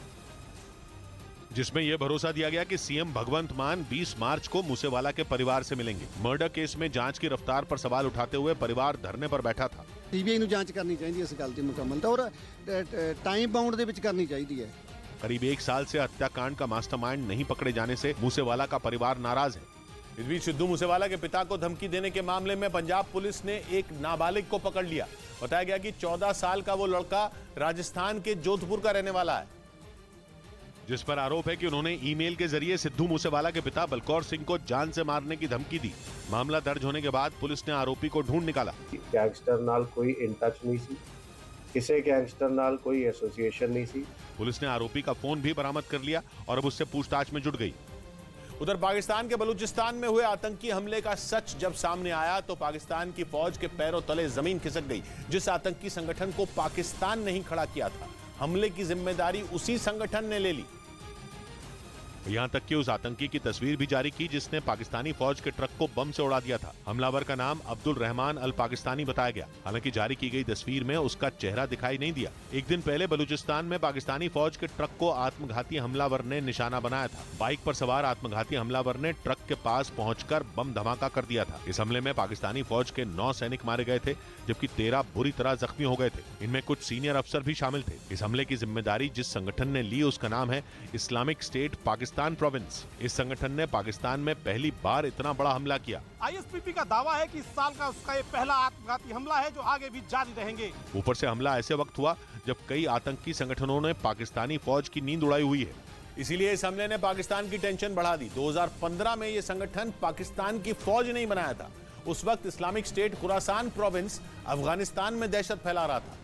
जिसमें यह भरोसा दिया गया कि सीएम भगवंत मान बीस मार्च को मूसेवाला के परिवार से मिलेंगे। मर्डर केस में जांच की रफ्तार पर सवाल उठाते हुए परिवार धरने पर बैठा था। सीबीआई ਨੂੰ ਜਾਂਚ ਕਰਨੀ ਚਾਹੀਦੀ ਹੈ ਇਸ ਗੱਲ ਦੀ ਮੁਕੰਮਲ ਤੌਰ ਟਾਈਮ ਬਾਉਂਡ ਦੇ ਵਿੱਚ ਕਰਨੀ ਚਾਹੀਦੀ ਹੈ। करीब एक साल से हत्याकांड का मास्टरमाइंड नहीं पकड़े जाने से मूसेवाला का परिवार नाराज है। इस बीच सिद्धू मूसेवाला के पिता को धमकी देने के मामले में पंजाब पुलिस ने एक नाबालिग को पकड़ लिया। बताया गया कि चौदह साल का वो लड़का राजस्थान के जोधपुर का रहने वाला है, जिस पर आरोप है कि उन्होंने ईमेल के जरिए सिद्धू मूसेवाला के पिता बलकौर सिंह को जान से मारने की धमकी दी। मामला दर्ज होने के बाद पुलिस ने आरोपी को ढूंढ निकाला। गैंगस्टर नाल कोई इन टच नहीं सी, किसी गैंगस्टर नाल कोई एसोसिएशन नहीं सी। पुलिस ने आरोपी का फोन भी बरामद कर लिया और अब उससे पूछताछ में जुट गई। उधर पाकिस्तान के बलूचिस्तान में हुए आतंकी हमले का सच जब सामने आया तो पाकिस्तान की फौज के पैरों तले जमीन खिसक गई। जिस आतंकी संगठन को पाकिस्तान ने ही खड़ा किया था, हमले की जिम्मेदारी उसी संगठन ने ले ली। यहाँ तक कि उस आतंकी की तस्वीर भी जारी की जिसने पाकिस्तानी फौज के ट्रक को बम से उड़ा दिया था। हमलावर का नाम अब्दुल रहमान अल पाकिस्तानी बताया गया। हालांकि जारी की गई तस्वीर में उसका चेहरा दिखाई नहीं दिया। एक दिन पहले बलूचिस्तान में पाकिस्तानी फौज के ट्रक को आत्मघाती हमलावर ने निशाना बनाया था। बाइक पर सवार आत्मघाती हमलावर ने ट्रक के पास पहुंचकर बम धमाका कर दिया था। इस हमले में पाकिस्तानी फौज के नौ सैनिक मारे गए थे जबकि तेरह बुरी तरह जख्मी हो गए थे। इनमें कुछ सीनियर अफसर भी शामिल थे। इस हमले की जिम्मेदारी जिस संगठन ने ली उसका नाम है इस्लामिक स्टेट पाकिस्तान प्रोविंस। इस संगठन ने पाकिस्तान में पहली बार इतना बड़ा हमला किया। आई एस पी पी का दावा है कि इस साल का उसका ये पहला आत्मघाती हमला है जो आगे भी जारी रहेंगे। ऊपर से हमला ऐसे वक्त हुआ जब कई आतंकी संगठनों ने पाकिस्तानी फौज की नींद उड़ाई हुई है। इसीलिए इस हमले ने पाकिस्तान की टेंशन बढ़ा दी। दो हज़ार पंद्रह में यह संगठन पाकिस्तान की फौज नहीं बनाया था। उस वक्त Islamic State Khorasan Province Afghanistan में दहशत फैला रहा था।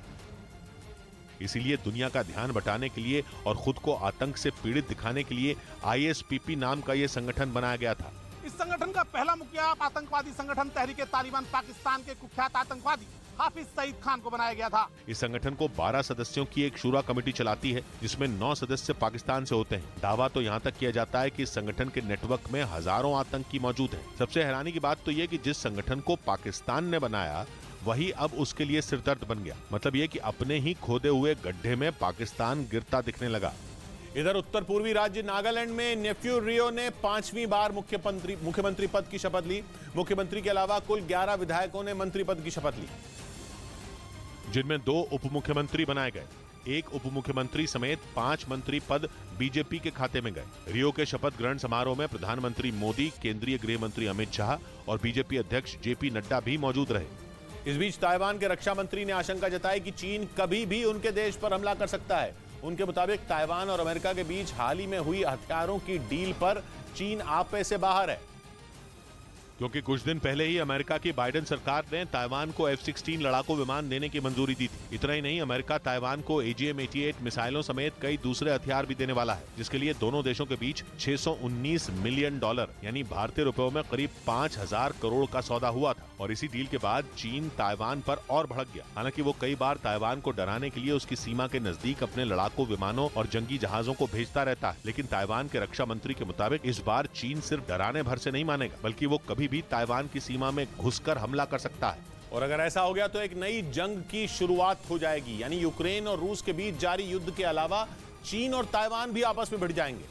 इसीलिए दुनिया का ध्यान बटाने के लिए और खुद को आतंक से पीड़ित दिखाने के लिए आई एस पी पी नाम का यह संगठन बनाया गया था। इस संगठन का पहला मुखिया आतंकवादी संगठन तहरीके तालिबान पाकिस्तान के कुख्यात आतंकवादी हाफिज सईद खान को बनाया गया था। इस संगठन को बारह सदस्यों की एक शूरा कमेटी चलाती है जिसमें नौ सदस्य पाकिस्तान से होते हैं। दावा तो यहाँ तक किया जाता है कि इस संगठन के नेटवर्क में हजारों आतंकी मौजूद हैं। सबसे हैरानी की बात तो ये कि जिस संगठन को पाकिस्तान ने बनाया वही अब उसके लिए सिरदर्द बन गया। मतलब ये कि अपने ही खोदे हुए गड्ढे में पाकिस्तान गिरता दिखने लगा। इधर उत्तर पूर्वी राज्य नागालैंड में नेफ्यू रियो ने पांचवी बार मुख्यमंत्री मुख्यमंत्री पद की शपथ ली। मुख्यमंत्री के अलावा कुल ग्यारह विधायकों ने मंत्री पद की शपथ ली, जिनमें दो उप मुख्यमंत्री बनाए गए। एक उप मुख्यमंत्री समेत पांच मंत्री पद बीजेपी के खाते में गए। रियो के शपथ ग्रहण समारोह में प्रधानमंत्री मोदी, केंद्रीय गृह मंत्री अमित शाह और बीजेपी अध्यक्ष जेपी नड्डा भी मौजूद रहे। इस बीच ताइवान के रक्षा मंत्री ने आशंका जताई कि चीन कभी भी उनके देश पर हमला कर सकता है। उनके मुताबिक ताइवान और अमेरिका के बीच हाल ही में हुई हथियारों की डील पर चीन आपे से बाहर है, क्योंकि कुछ दिन पहले ही अमेरिका की बाइडेन सरकार ने ताइवान को एफ सिक्सटीन लड़ाकू विमान देने की मंजूरी दी थी। इतना ही नहीं, अमेरिका ताइवान को ए जी एम अठासी मिसाइलों समेत कई दूसरे हथियार भी देने वाला है, जिसके लिए दोनों देशों के बीच छह सौ उन्नीस मिलियन डॉलर यानी भारतीय रुपयों में करीब पाँच हजार करोड़ का सौदा हुआ था। और इसी डील के बाद चीन ताइवान पर और भड़क गया। हालांकि वो कई बार ताइवान को डराने के लिए उसकी सीमा के नजदीक अपने लड़ाकू विमानों और जंगी जहाजों को भेजता रहता है, लेकिन ताइवान के रक्षा मंत्री के मुताबिक इस बार चीन सिर्फ डराने भर से नहीं मानेगा, बल्कि वो कभी भी ताइवान की सीमा में घुसकर हमला कर सकता है। और अगर ऐसा हो गया तो एक नई जंग की शुरुआत हो जाएगी, यानी यूक्रेन और रूस के बीच जारी युद्ध के अलावा चीन और ताइवान भी आपस में भिड़ जाएंगे,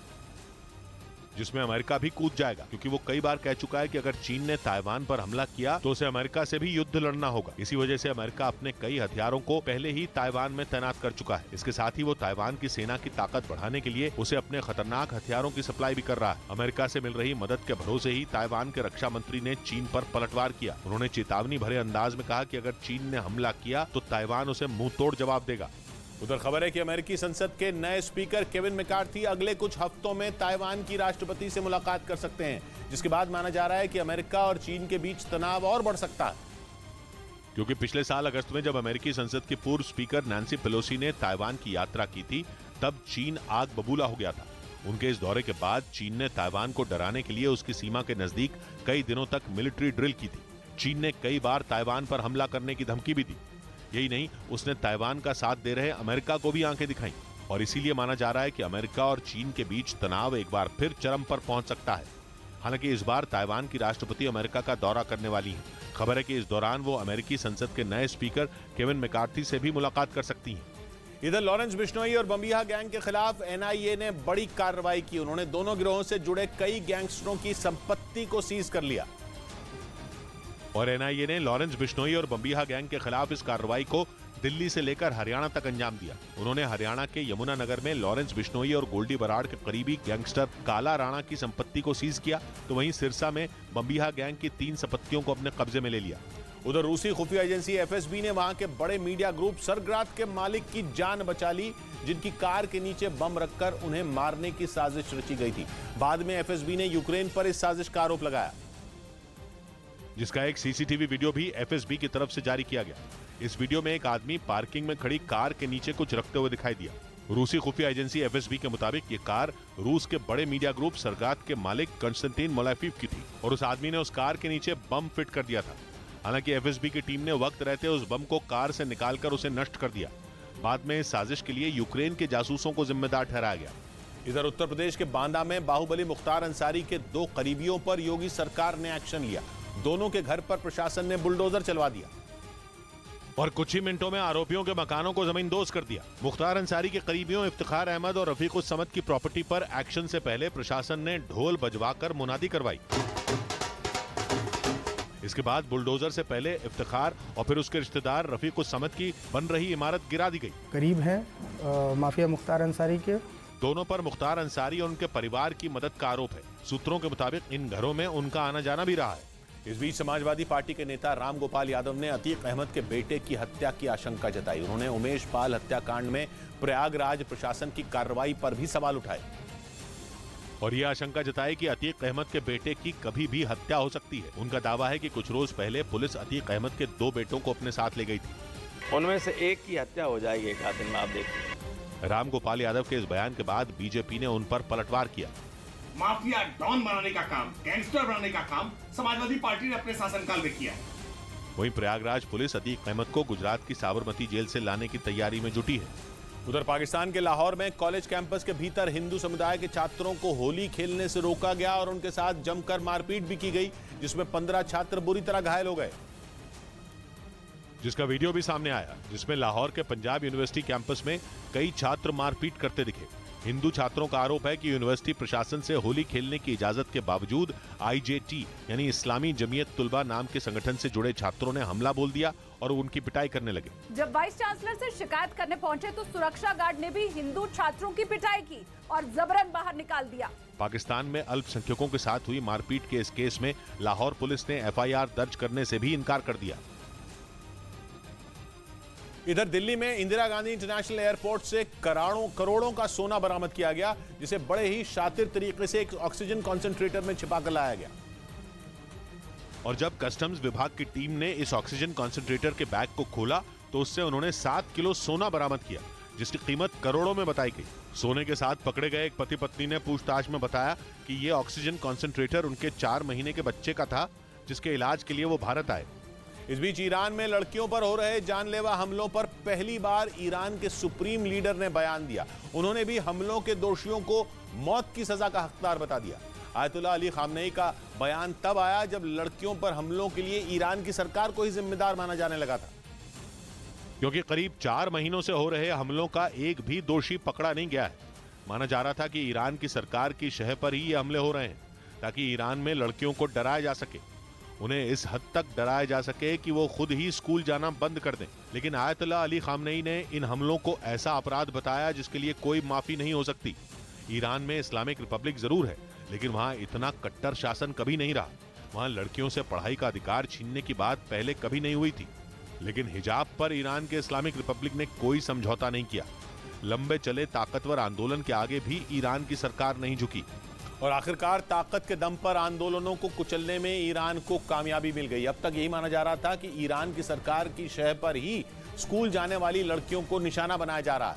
जिसमें अमेरिका भी कूद जाएगा, क्योंकि वो कई बार कह चुका है कि अगर चीन ने ताइवान पर हमला किया तो उसे अमेरिका से भी युद्ध लड़ना होगा। इसी वजह से अमेरिका अपने कई हथियारों को पहले ही ताइवान में तैनात कर चुका है। इसके साथ ही वो ताइवान की सेना की ताकत बढ़ाने के लिए उसे अपने खतरनाक हथियारों की सप्लाई भी कर रहा है। अमेरिका से मिल रही मदद के भरोसे ही ताइवान के रक्षा मंत्री ने चीन पर पलटवार किया। उन्होंने चेतावनी भरे अंदाज में कहा कि अगर चीन ने हमला किया तो ताइवान उसे मुंह तोड़ जवाब देगा। उधर खबर है कि अमेरिकी संसद के नए स्पीकर केविन मैकार्थी अगले कुछ हफ्तों में ताइवान की राष्ट्रपति से मुलाकात कर सकते हैं, जिसके बाद माना जा रहा है कि अमेरिका और चीन के बीच तनाव और बढ़ सकता है। क्योंकि पिछले साल अगस्त में जब अमेरिकी संसद की पूर्व स्पीकर नैन्सी पेलोसी ने ताइवान की यात्रा की थी, तब चीन आग बबूला हो गया था। उनके इस दौरे के बाद चीन ने ताइवान को डराने के लिए उसकी सीमा के नजदीक कई दिनों तक मिलिट्री ड्रिल की थी। चीन ने कई बार ताइवान पर हमला करने की धमकी भी दी। यही नहीं, उसने ताइवान का साथ दे रहे अमेरिका को भी आंखें दिखाई। और इसीलिए माना जा रहा है कि अमेरिका और चीन के बीच तनाव एक बार फिर चरम पर पहुंच सकता है। हालांकि इस बार ताइवान की राष्ट्रपति अमेरिका का दौरा करने वाली हैं। खबर है कि इस दौरान वो अमेरिकी संसद के नए स्पीकर केविन मैकार्थी से भी मुलाकात कर सकती हैं। इधर लॉरेंस बिश्नोई और बम्बिहा गैंग के खिलाफ एन आई ए ने बड़ी कार्रवाई की। उन्होंने दोनों गिरोहों से जुड़े कई गैंगस्टरों की संपत्ति को सीज कर लिया। और एन आई ए ने लॉरेंस बिश्नोई और बम्बिहा गैंग के खिलाफ इस कार्रवाई को दिल्ली से लेकर हरियाणा तक अंजाम दिया। उन्होंने हरियाणा के यमुनानगर में लॉरेंस बिश्नोई और गोल्डी बराड़ के करीबी गैंगस्टर काला राणा की संपत्ति को सीज किया, तो वहीं सिरसा में बम्बिहा गैंग की तीन संपत्तियों को अपने कब्जे में ले लिया। उधर रूसी खुफिया एजेंसी एफ एस बी ने वहां के बड़े मीडिया ग्रुप सरग्रात के मालिक की जान बचा ली, जिनकी कार के नीचे बम रखकर उन्हें मारने की साजिश रची गई थी। बाद में एफ एस बी ने यूक्रेन पर इस साजिश का आरोप लगाया, जिसका एक C C T V video भी एफ एस बी की तरफ से जारी किया गया। इस वीडियो में एक आदमी पार्किंग में खड़ी कार के नीचे कुछ रखते हुए दिखाई दिया। रूसी खुफिया एजेंसी एफ एस बी के मुताबिक ये कार रूस के बड़े मीडिया ग्रुप सरगात के मालिक कंस्टेंटिन मोलाफीव की थी और उस आदमी ने उस कार के नीचे बम फिट कर दिया था। हालांकि एफ एस बी की टीम ने वक्त रहते उस बम को कार से निकालकर उसे नष्ट कर दिया। बाद में इस साजिश के लिए यूक्रेन के जासूसों को जिम्मेदार ठहराया गया। इधर उत्तर प्रदेश के बांदा में बाहुबली मुख्तार अंसारी के दो करीबियों पर योगी सरकार ने एक्शन लिया। दोनों के घर पर प्रशासन ने बुलडोजर चलवा दिया और कुछ ही मिनटों में आरोपियों के मकानों को जमींदोज कर दिया। मुख्तार अंसारी के करीबियों इफ्तिखार अहमद और रफीक उस समद की प्रॉपर्टी पर एक्शन से पहले प्रशासन ने ढोल बजवाकर मुनादी करवाई। इसके बाद बुलडोजर से पहले इफ्तिखार और फिर उसके रिश्तेदार रफीक उस समद की बन रही इमारत गिरा दी गई। करीब हैं माफिया मुख्तार अंसारी के। दोनों पर मुख्तार अंसारी और उनके परिवार की मदद का आरोप है। सूत्रों के मुताबिक इन घरों में उनका आना जाना भी रहा है। इस बीच समाजवादी पार्टी के नेता राम गोपाल यादव ने अतीक अहमद के बेटे की हत्या की आशंका जताई। उन्होंने उमेश पाल हत्याकांड में प्रयागराज प्रशासन की कार्रवाई पर भी सवाल उठाए और यह आशंका जताई कि अतीक अहमद के बेटे की कभी भी हत्या हो सकती है। उनका दावा है कि कुछ रोज पहले पुलिस अतीक अहमद के दो बेटों को अपने साथ ले गई थी। उनमें से एक की हत्या हो जाएगी एक आध दिन में, आप देखिए। राम गोपाल यादव के इस बयान के बाद बीजेपी ने उन पर पलटवार किया। माफिया डॉन बनाने का काम, गैंगस्टर बनाने का काम समाजवादी पार्टी ने अपने शासनकाल में किया है। वहीं प्रयागराज पुलिस अतीक अहमद को गुजरात की साबरमती जेल से लाने की तैयारी में जुटी है। उधर पाकिस्तान के लाहौर में कॉलेज कैंपस के भीतर हिंदू समुदाय के छात्रों को होली खेलने से रोका गया और उनके साथ जमकर मारपीट भी की गई, जिसमें पंद्रह छात्र बुरी तरह घायल हो गए, जिसका वीडियो भी सामने आया, जिसमें लाहौर के पंजाब यूनिवर्सिटी कैंपस में कई छात्र मारपीट करते दिखे। हिंदू छात्रों का आरोप है कि यूनिवर्सिटी प्रशासन से होली खेलने की इजाजत के बावजूद आई जे टी यानी इस्लामी जमीयत तुलबा नाम के संगठन से जुड़े छात्रों ने हमला बोल दिया और उनकी पिटाई करने लगे। जब वाइस चांसलर से शिकायत करने पहुंचे तो सुरक्षा गार्ड ने भी हिंदू छात्रों की पिटाई की और जबरन बाहर निकाल दिया। पाकिस्तान में अल्पसंख्यकों के साथ हुई मारपीट के इस केस में Lahore police F I R आर दर्ज करने से भी इनकार कर दिया। इधर दिल्ली में इंदिरा गांधी इंटरनेशनल एयरपोर्ट से करोड़ों करोड़ों का सोना बरामद किया गया, जिसे बड़े ही शातिर तरीके से एक ऑक्सीजन कॉन्सेंट्रेटर में छिपाकर लाया गया। और जब कस्टम्स विभाग की टीम ने इस ऑक्सीजन कॉन्सेंट्रेटर के बैग को खोला तो उससे उन्होंने सात किलो सोना बरामद किया, जिसकी कीमत करोड़ों में बताई गई। सोने के साथ पकड़े गए एक पति पत्नी ने पूछताछ में बताया कि यह ऑक्सीजन कॉन्सेंट्रेटर उनके चार महीने के बच्चे का था, जिसके इलाज के लिए वो भारत आए। इस बीच ईरान में लड़कियों पर हो रहे जानलेवा हमलों पर पहली बार ईरान के सुप्रीम लीडर ने बयान दिया। उन्होंने भी हमलों के दोषियों को मौत की सजा का हकदार बता दिया। आयतुल्लाह अली खामनेई का बयान तब आया जब लड़कियों पर हमलों के लिए ईरान की सरकार को ही जिम्मेदार माना जाने लगा था, क्योंकि करीब चार महीनों से हो रहे हमलों का एक भी दोषी पकड़ा नहीं गया है। माना जा रहा था कि ईरान की सरकार की शह पर ही ये हमले हो रहे हैं ताकि ईरान में लड़कियों को डराया जा सके, उन्हें इस हद तक डराया जा सके कि वो खुद ही स्कूल जाना बंद कर दें। लेकिन आयतुल्लाह अली खामनेई ने इन हमलों को ऐसा अपराध बताया जिसके लिए कोई माफी नहीं हो सकती। ईरान में इस्लामिक रिपब्लिक जरूर है, लेकिन वहां इतना कट्टर शासन कभी नहीं रहा। वहां लड़कियों से पढ़ाई का अधिकार छीनने की बात पहले कभी नहीं हुई थी, लेकिन हिजाब पर ईरान के इस्लामिक रिपब्लिक ने कोई समझौता नहीं किया। लंबे चले ताकतवर आंदोलन के आगे भी ईरान की सरकार नहीं झुकी और आखिरकार ताकत के दम पर आंदोलनों को कुचलने में ईरान को कामयाबी मिल गई। अब तक यही माना जा रहा था कि ईरान की सरकार की शह पर ही स्कूल जाने वाली लड़कियों को निशाना बनाया जा रहा है,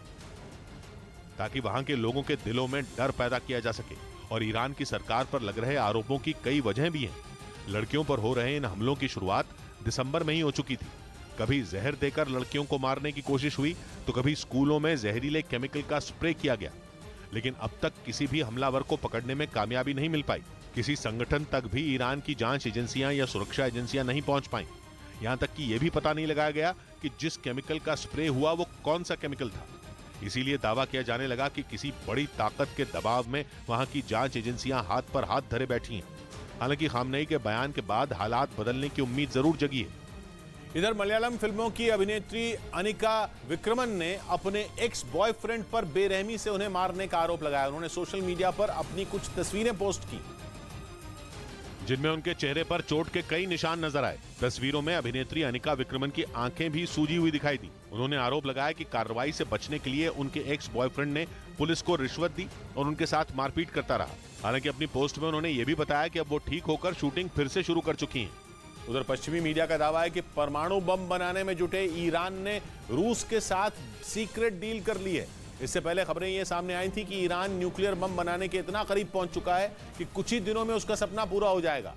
ताकि वहां के लोगों के दिलों में डर पैदा किया जा सके। और ईरान की सरकार पर लग रहे आरोपों की कई वजह भी हैं। लड़कियों पर हो रहे इन हमलों की शुरुआत दिसंबर में ही हो चुकी थी। कभी जहर देकर लड़कियों को मारने की कोशिश हुई तो कभी स्कूलों में जहरीले केमिकल का स्प्रे किया गया, लेकिन अब तक किसी भी हमलावर को पकड़ने में कामयाबी नहीं मिल पाई। किसी संगठन तक भी ईरान की जांच एजेंसियां या सुरक्षा एजेंसियां नहीं पहुंच पाई। यहां तक कि यह भी पता नहीं लगाया गया कि जिस केमिकल का स्प्रे हुआ वो कौन सा केमिकल था। इसीलिए दावा किया जाने लगा कि किसी बड़ी ताकत के दबाव में वहां की जांच एजेंसियां हाथ पर हाथ धरे बैठी हैं। हालांकि खामनेई के बयान के बाद हालात बदलने की उम्मीद जरूर जगी है। इधर मलयालम फिल्मों की अभिनेत्री अनिका विक्रमन ने अपने एक्स बॉयफ्रेंड पर बेरहमी से उन्हें मारने का आरोप लगाया। उन्होंने सोशल मीडिया पर अपनी कुछ तस्वीरें पोस्ट की, जिनमें उनके चेहरे पर चोट के कई निशान नजर आए। तस्वीरों में अभिनेत्री अनिका विक्रमन की आंखें भी सूजी हुई दिखाई दी। उन्होंने आरोप लगाया कि कार्रवाई से बचने के लिए उनके एक्स बॉयफ्रेंड ने पुलिस को रिश्वत दी और उनके साथ मारपीट करता रहा। हालांकि अपनी पोस्ट में उन्होंने ये भी बताया कि अब वो ठीक होकर शूटिंग फिर से शुरू कर चुकी हैं। उधर पश्चिमी मीडिया का दावा है कि परमाणु बम बनाने में जुटे ईरान ने रूस के साथ सीक्रेट डील कर ली है। इससे पहले खबरें ये सामने आई थी कि ईरान न्यूक्लियर बम बनाने के इतना करीब पहुंच चुका है कि कुछ ही दिनों में उसका सपना पूरा हो जाएगा।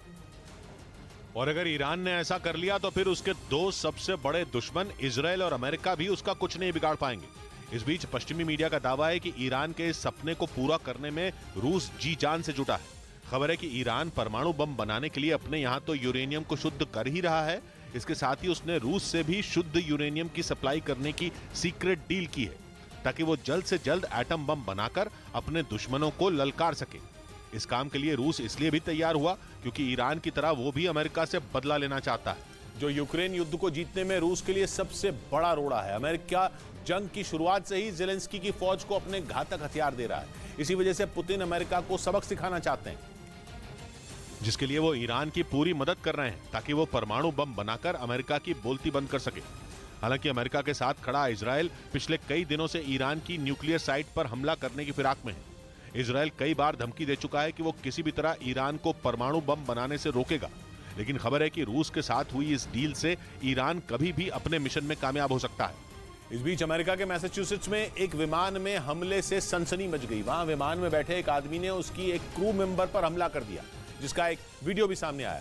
और अगर ईरान ने ऐसा कर लिया तो फिर उसके दो सबसे बड़े दुश्मन इजरायल और अमेरिका भी उसका कुछ नहीं बिगाड़ पाएंगे। इस बीच पश्चिमी मीडिया का दावा है कि ईरान के इस सपने को पूरा करने में रूस जी जान से जुटा है। खबर है कि ईरान परमाणु बम बनाने के लिए अपने यहाँ तो यूरेनियम को शुद्ध कर ही रहा है, इसके साथ ही उसने रूस से भी शुद्ध यूरेनियम की सप्लाई करने की सीक्रेट डील की है ताकि वो जल्द से जल्द एटम बम बनाकर अपने दुश्मनों को ललकार सके। इस काम के लिए रूस इसलिए भी तैयार हुआ क्योंकि ईरान की तरह वो भी अमेरिका से बदला लेना चाहता है, जो यूक्रेन युद्ध को जीतने में रूस के लिए सबसे बड़ा रोड़ा है। अमेरिका जंग की शुरुआत से ही ज़ेलेंस्की की फौज को अपने घातक हथियार दे रहा है। इसी वजह से पुतिन अमेरिका को सबक सिखाना चाहते हैं, जिसके लिए वो ईरान की पूरी मदद कर रहे हैं ताकि वो परमाणु बम बनाकर अमेरिका की बोलती बंद कर सके। हालांकि अमेरिका के साथ खड़ा इजराइल पिछले कई दिनों से ईरान की न्यूक्लियर साइट पर हमला करने की फिराक में है। इजराइल कई बार धमकी दे चुका है कि वो किसी भी तरह ईरान को परमाणु बम बनाने से रोकेगा, लेकिन खबर है कि रूस के साथ हुई इस डील से ईरान कभी भी अपने मिशन में कामयाब हो सकता है। इस बीच अमेरिका के मैसाचुसेट्स में एक विमान में हमले से सनसनी मच गई। वहां विमान में बैठे एक आदमी ने उसकी एक क्रू मेंबर पर हमला कर दिया, जिसका एक वीडियो भी सामने आया,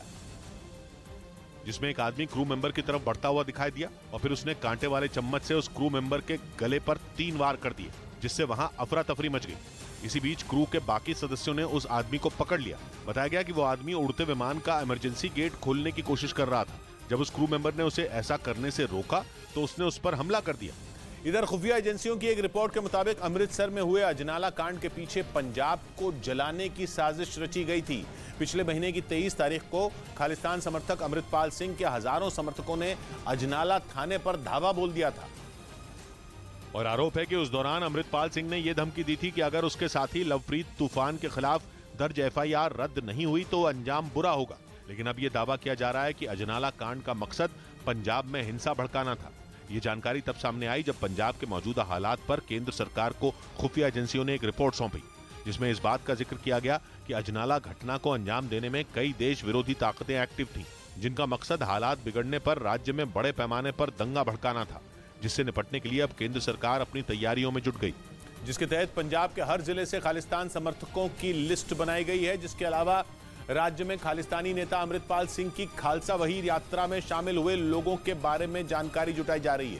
जिसमें एक आदमी क्रू मेंबर की तरफ बढ़ता हुआ दिखाई दिया और फिर उसने कांटे वाले चम्मच से उस क्रू मेंबर के गले पर तीन वार कर दिए, जिससे वहां अफरा तफरी मच गई। इसी बीच क्रू के बाकी सदस्यों ने उस आदमी को पकड़ लिया। बताया गया कि वो आदमी उड़ते विमान का इमरजेंसी गेट खोलने की कोशिश कर रहा था। जब उस क्रू मेंबर ने उसे ऐसा करने से रोका तो उसने उस पर हमला कर दिया। इधर खुफिया एजेंसियों की एक रिपोर्ट के मुताबिक अमृतसर में हुए अजनाला कांड के पीछे पंजाब को जलाने की साजिश रची गई थी। पिछले महीने की तेईस तारीख को खालिस्तान समर्थक अमृतपाल सिंह के हजारों समर्थकों ने अजनाला थाने पर धावा बोल दिया था और आरोप है कि उस दौरान अमृतपाल सिंह ने यह धमकी दी थी कि अगर उसके साथी लवप्रीत तूफान के खिलाफ दर्ज एफ आई आर रद्द नहीं हुई तो अंजाम बुरा होगा। लेकिन अब यह दावा किया जा रहा है कि अजनाला कांड का मकसद पंजाब में हिंसा भड़काना था। ये जानकारी तब सामने आई जब पंजाब के मौजूदा हालात पर केंद्र सरकार को खुफिया एजेंसियों ने एक रिपोर्ट सौंपी, जिसमें इस बात का जिक्र किया गया कि अजनाला घटना को अंजाम देने में कई देश विरोधी ताकतें एक्टिव थीं, जिनका मकसद हालात बिगड़ने पर राज्य में बड़े पैमाने पर दंगा भड़काना था, जिससे निपटने के लिए अब केंद्र सरकार अपनी तैयारियों में जुट गई, जिसके तहत पंजाब के हर जिले से खालिस्तान समर्थकों की लिस्ट बनाई गई है। जिसके अलावा राज्य में खालिस्तानी नेता अमृतपाल सिंह की खालसा वहीर यात्रा में शामिल हुए लोगों के बारे में जानकारी जुटाई जा रही है,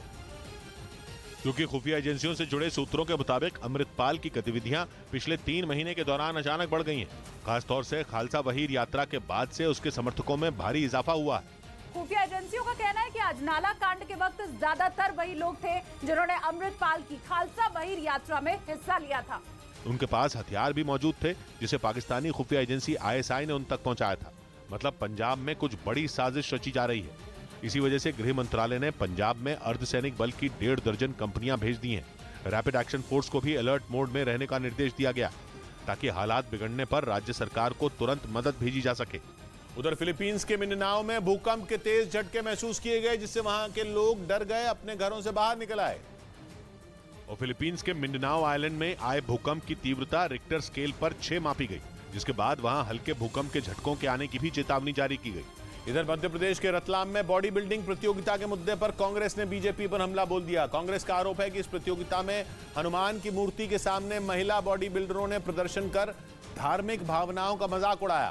क्योंकि खुफिया एजेंसियों से जुड़े सूत्रों के मुताबिक अमृतपाल की गतिविधियां पिछले तीन महीने के दौरान अचानक बढ़ गई हैं। खासतौर से खालसा वहीर यात्रा के बाद से उसके समर्थकों में भारी इजाफा हुआ है। खुफिया एजेंसियों का कहना है कि अजनाला कांड के वक्त ज्यादातर वही लोग थे जिन्होंने अमृतपाल की खालसा वहीर यात्रा में हिस्सा लिया था। उनके पास हथियार भी मौजूद थे, जिसे पाकिस्तानी खुफिया एजेंसी आई एस आई ने उन तक पहुंचाया था। मतलब पंजाब में कुछ बड़ी साजिश रची जा रही है। इसी वजह से गृह मंत्रालय ने पंजाब में अर्धसैनिक बल की डेढ़ दर्जन कंपनियां भेज दी हैं। रैपिड एक्शन फोर्स को भी अलर्ट मोड में रहने का निर्देश दिया गया ताकि हालात बिगड़ने पर राज्य सरकार को तुरंत मदद भेजी जा सके। उधर फिलीपींस के मिंडानाओ में भूकंप के तेज झटके महसूस किए गए, जिससे वहां के लोग डर गए, अपने घरों से बाहर निकल आए। और फिलीपींस के मिंडानाओ आइलैंड में आए भूकंप की तीव्रता रिक्टर स्केल पर छह मापी गई, जिसके बाद वहां हल्के भूकंप के झटकों के आने की भी चेतावनी जारी की गई। इधर मध्य प्रदेश के रतलाम में बॉडी बिल्डिंग प्रतियोगिता के मुद्दे पर कांग्रेस ने बीजेपी पर हमला बोल दिया। कांग्रेस का आरोप है कि इस प्रतियोगिता में हनुमान की मूर्ति के सामने महिला बॉडी बिल्डरों ने प्रदर्शन कर धार्मिक भावनाओं का मजाक उड़ाया।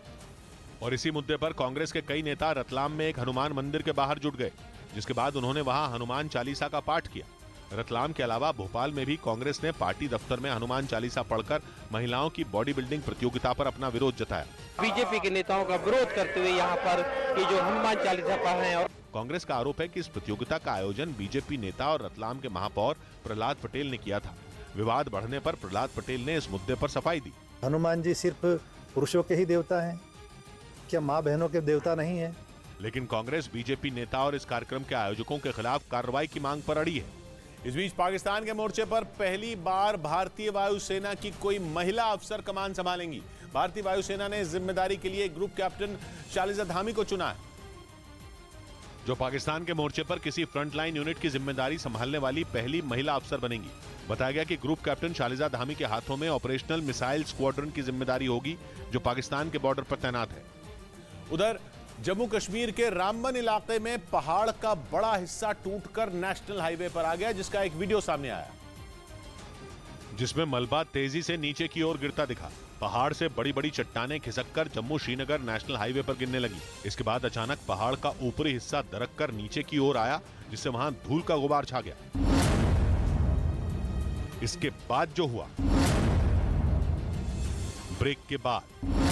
और इसी मुद्दे पर कांग्रेस के कई नेता रतलाम में एक हनुमान मंदिर के बाहर जुट गए, जिसके बाद उन्होंने वहां हनुमान चालीसा का पाठ किया। रतलाम के अलावा भोपाल में भी कांग्रेस ने पार्टी दफ्तर में हनुमान चालीसा पढ़कर महिलाओं की बॉडी बिल्डिंग प्रतियोगिता पर अपना विरोध जताया। बीजेपी के नेताओं का विरोध करते हुए यहाँ पर ये जो हनुमान चालीसा पढ़ रहे हैं। और कांग्रेस का आरोप है कि इस प्रतियोगिता का आयोजन बीजेपी नेता और रतलाम के महापौर प्रहलाद पटेल ने किया था। विवाद बढ़ने पर प्रहलाद पटेल ने इस मुद्दे पर सफाई दी। हनुमान जी सिर्फ पुरुषों के ही देवता हैं, क्या माँ बहनों के देवता नहीं है? लेकिन कांग्रेस बीजेपी नेता और इस कार्यक्रम के आयोजकों के खिलाफ कार्रवाई की मांग पर अड़ी है। इस बीच पाकिस्तान के मोर्चे पर पहली बार भारतीय वायुसेना की कोई महिला अफसर कमान संभालेंगी। भारतीय वायुसेना ने इस जिम्मेदारी के लिए ग्रुप कैप्टन शालिजा धामी को चुना है, जो पाकिस्तान के मोर्चे पर किसी फ्रंटलाइन यूनिट की जिम्मेदारी संभालने वाली पहली महिला अफसर बनेंगी। बताया गया कि ग्रुप कैप्टन शालिजा धामी के हाथों में ऑपरेशनल मिसाइल स्क्वाड्रन की जिम्मेदारी होगी, जो पाकिस्तान के बॉर्डर पर तैनात है। उधर जम्मू कश्मीर के रामबन इलाके में पहाड़ का बड़ा हिस्सा टूटकर नेशनल हाईवे पर आ गया, जिसका एक वीडियो सामने आया, जिसमें मलबा तेजी से नीचे की ओर गिरता दिखा। पहाड़ से बड़ी बड़ी चट्टानें खिसककर जम्मू श्रीनगर नेशनल हाईवे पर गिरने लगी। इसके बाद अचानक पहाड़ का ऊपरी हिस्सा दरक कर नीचे की ओर आया, जिससे वहां धूल का गुबार छा गया। इसके बाद जो हुआ, ब्रेक के बाद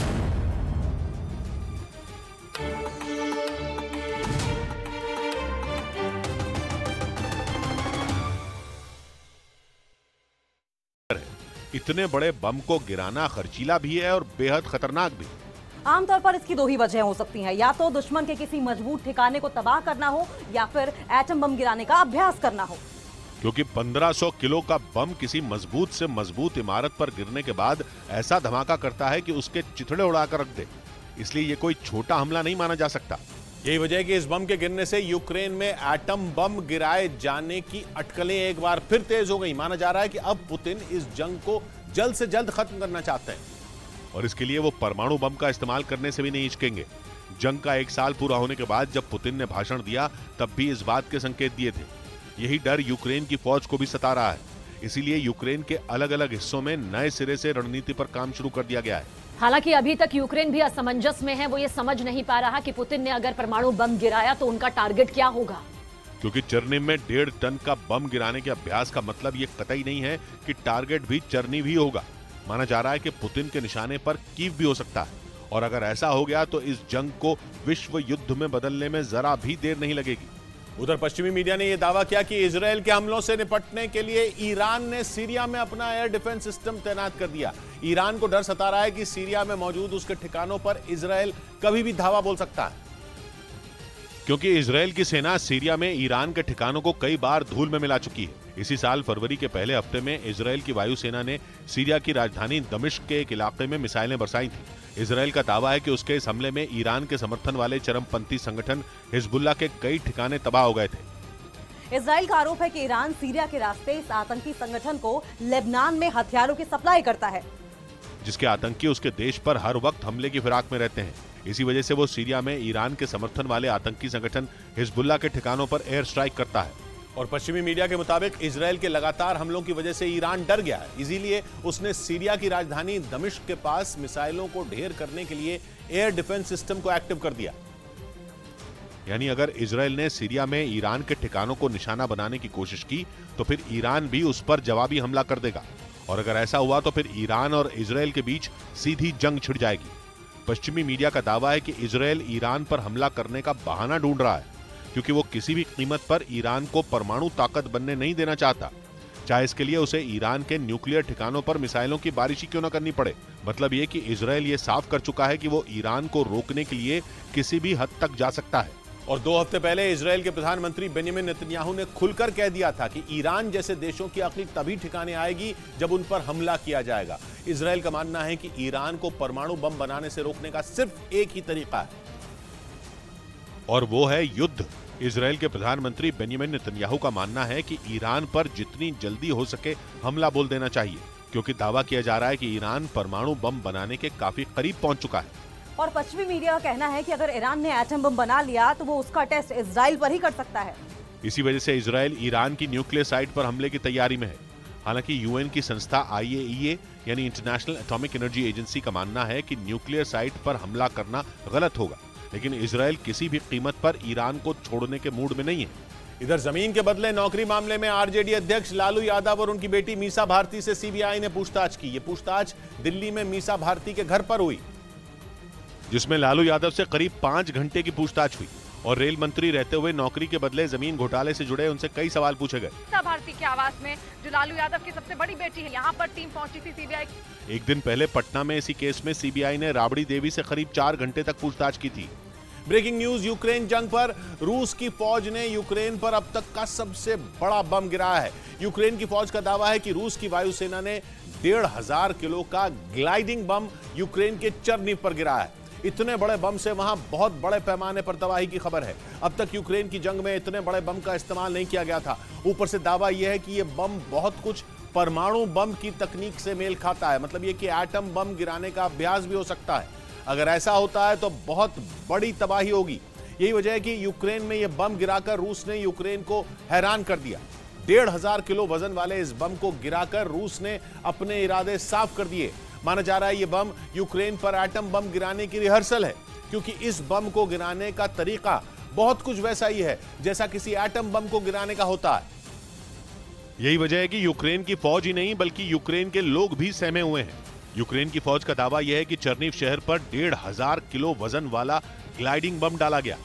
इतने बड़े बम को गिराना खर्चीला भी है और बेहद खतरनाक भी। आमतौर पर इसकी दो ही वजह हो सकती हैं, या तो दुश्मन के किसी मजबूत ठिकाने को तबाह करना हो या फिर एटम बम गिराने का अभ्यास करना हो। क्योंकि पंद्रह सौ किलो का बम किसी मजबूत से मजबूत इमारत पर गिरने के बाद ऐसा धमाका करता है कि उसके चिथड़े उड़ाकर रख दे, इसलिए ये कोई छोटा हमला नहीं माना जा सकता। यही वजह है कि इस बम के गिरने से यूक्रेन में एटम बम गिराए जाने की अटकलें एक बार फिर तेज हो गई। माना जा रहा है कि अब पुतिन इस जंग को जल्द से जल्द खत्म करना चाहते हैं और इसके लिए वो परमाणु बम का इस्तेमाल करने से भी नहीं हिचकेंगे। जंग का एक साल पूरा होने के बाद जब पुतिन ने भाषण दिया तब भी इस बात के संकेत दिए थे। यही डर यूक्रेन की फौज को भी सता रहा है, इसीलिए यूक्रेन के अलग अलग हिस्सों में नए सिरे से रणनीति पर काम शुरू कर दिया गया है। हालांकि अभी तक यूक्रेन भी असमंजस में है, वो ये समझ नहीं पा रहा कि पुतिन ने अगर परमाणु बम गिराया तो उनका टारगेट क्या होगा। क्योंकि चरनिव में डेढ़ टन का बम गिराने के अभ्यास का मतलब ये कतई नहीं है कि टारगेट भी चरनिव ही होगा। माना जा रहा है कि पुतिन के निशाने पर कीव भी हो सकता है, और अगर ऐसा हो गया तो इस जंग को विश्व युद्ध में बदलने में जरा भी देर नहीं लगेगी। उधर पश्चिमी मीडिया ने यह दावा किया कि इजरायल के हमलों से निपटने के लिए ईरान ने सीरिया में अपना एयर डिफेंस सिस्टम तैनात कर दिया। ईरान को डर सता रहा है कि सीरिया में मौजूद उसके ठिकानों पर इजरायल कभी भी धावा बोल सकता है, क्योंकि इजरायल की सेना सीरिया में ईरान के ठिकानों को कई बार धूल में मिला चुकी है। इसी साल फरवरी के पहले हफ्ते में इजरायल की वायुसेना ने सीरिया की राजधानी दमिश्क के एक इलाके में मिसाइलें बरसाई थी। इजरायल का दावा है कि उसके इस हमले में ईरान के समर्थन वाले चरमपंथी संगठन हिजबुल्लाह के कई ठिकाने तबाह हो गए थे। इजरायल का आरोप है कि ईरान सीरिया के रास्ते इस आतंकी संगठन को लेबनान में हथियारों की सप्लाई करता है, जिसके आतंकी उसके देश पर हर वक्त हमले की फिराक में रहते हैं। इसी वजह से वो सीरिया में ईरान के समर्थन वाले आतंकी संगठन हिजबुल्लाह के ठिकानों पर एयर स्ट्राइक करता है। और पश्चिमी मीडिया के मुताबिक इजरायल के लगातार हमलों की वजह से ईरान डर गया है, इसीलिए उसने सीरिया की राजधानी दमिश्क के पास मिसाइलों को ढेर करने के लिए एयर डिफेंस सिस्टम को एक्टिव कर दिया। यानी अगर इजरायल ने सीरिया में ईरान के ठिकानों को निशाना बनाने की कोशिश की तो फिर ईरान भी उस पर जवाबी हमला कर देगा, और अगर ऐसा हुआ तो फिर ईरान और इजरायल के बीच सीधी जंग छिड़ जाएगी। पश्चिमी मीडिया का दावा है कि इजरायल ईरान पर हमला करने का बहाना ढूंढ रहा है, क्योंकि वो किसी भी कीमत पर ईरान को परमाणु ताकत बनने नहीं देना चाहता, चाहे इसके लिए उसे ईरान के न्यूक्लियर ठिकानों पर मिसाइलों की बारिश ही क्यों न करनी पड़े। मतलब ये कि इजरायल ये साफ कर चुका है कि वो ईरान को रोकने के लिए किसी भी हद तक जा सकता है। और दो हफ्ते पहले इजरायल के प्रधानमंत्री बेंजामिन नेतन्याहू ने खुलकर कह दिया था कि ईरान जैसे देशों की आखिर तभी ठिकाने आएगी जब उन पर हमला किया जाएगा। इजरायल का मानना है कि ईरान को परमाणु बम बनाने से रोकने का सिर्फ एक ही तरीका है, और वो है युद्ध। इजरायल के प्रधानमंत्री बेंजामिन नेतन्याहू का मानना है कि ईरान पर जितनी जल्दी हो सके हमला बोल देना चाहिए, क्योंकि दावा किया जा रहा है कि ईरान परमाणु बम बनाने के काफी करीब पहुंच चुका है। और पश्चिमी मीडिया का कहना है कि अगर ईरान ने एटम बम बना लिया तो वो उसका टेस्ट इजरायल पर ही कर सकता है। इसी वजह से इजरायल ईरान की न्यूक्लियर साइट पर हमले की तैयारी में है। हालांकि यूएन की संस्था आई ए ई ए यानी इंटरनेशनल एटॉमिक एनर्जी एजेंसी का मानना है कि न्यूक्लियर साइट पर हमला करना गलत होगा, लेकिन इजरायल किसी भी कीमत पर ईरान को छोड़ने के मूड में नहीं है। इधर जमीन के बदले नौकरी मामले में आरजेडी अध्यक्ष लालू यादव और उनकी बेटी मीसा भारती से सीबीआई ने पूछताछ की। ये पूछताछ दिल्ली में मीसा भारती के घर पर हुई, जिसमें लालू यादव से करीब पांच घंटे की पूछताछ हुई और रेल मंत्री रहते हुए नौकरी के बदले जमीन घोटाले से जुड़े उनसे कई सवाल पूछे गए। मीसा भारती के आवास में, जो लालू यादव की सबसे बड़ी बेटी है, यहाँ पर टीम पहुंची थी सीबीआई। एक दिन पहले पटना में इसी केस में सीबीआई ने राबड़ी देवी से करीब चार घंटे तक पूछताछ की थी। ब्रेकिंग न्यूज, यूक्रेन जंग पर रूस की फौज ने यूक्रेन पर अब तक का सबसे बड़ा बम गिराया है। यूक्रेन की फौज का दावा है कि रूस की वायुसेना ने डेढ़ हजार किलो का ग्लाइडिंग बम यूक्रेन के चरनिव पर गिराया है। इतने बड़े बम से वहां बहुत बड़े पैमाने पर तबाही की खबर है। अब तक यूक्रेन की जंग में इतने बड़े बम का इस्तेमाल नहीं किया गया था। ऊपर से दावा यह है कि यह बम बहुत कुछ परमाणु बम की तकनीक से मेल खाता है, मतलब यह कि एटम बम गिराने का अभ्यास भी हो सकता है। अगर ऐसा होता है तो बहुत बड़ी तबाही होगी। यही वजह है कि यूक्रेन में यह बम गिराकर रूस ने यूक्रेन को हैरान कर दिया। डेढ़ हजार किलो वजन वाले इस बम को गिराकर रूस ने अपने इरादे साफ कर दिए। माना जा रहा है यह बम यूक्रेन पर एटम बम गिराने की रिहर्सल है, क्योंकि इस बम को गिराने का तरीका बहुत कुछ वैसा ही है जैसा किसी एटम बम को गिराने का होता है। यही वजह है कि यूक्रेन की फौज ही नहीं बल्कि यूक्रेन के लोग भी सहमे हुए हैं। यूक्रेन की फौज का दावा यह है कि चर्निव शहर पर डेढ़ हजार किलो वजन वाला ग्लाइडिंग बम डाला गया।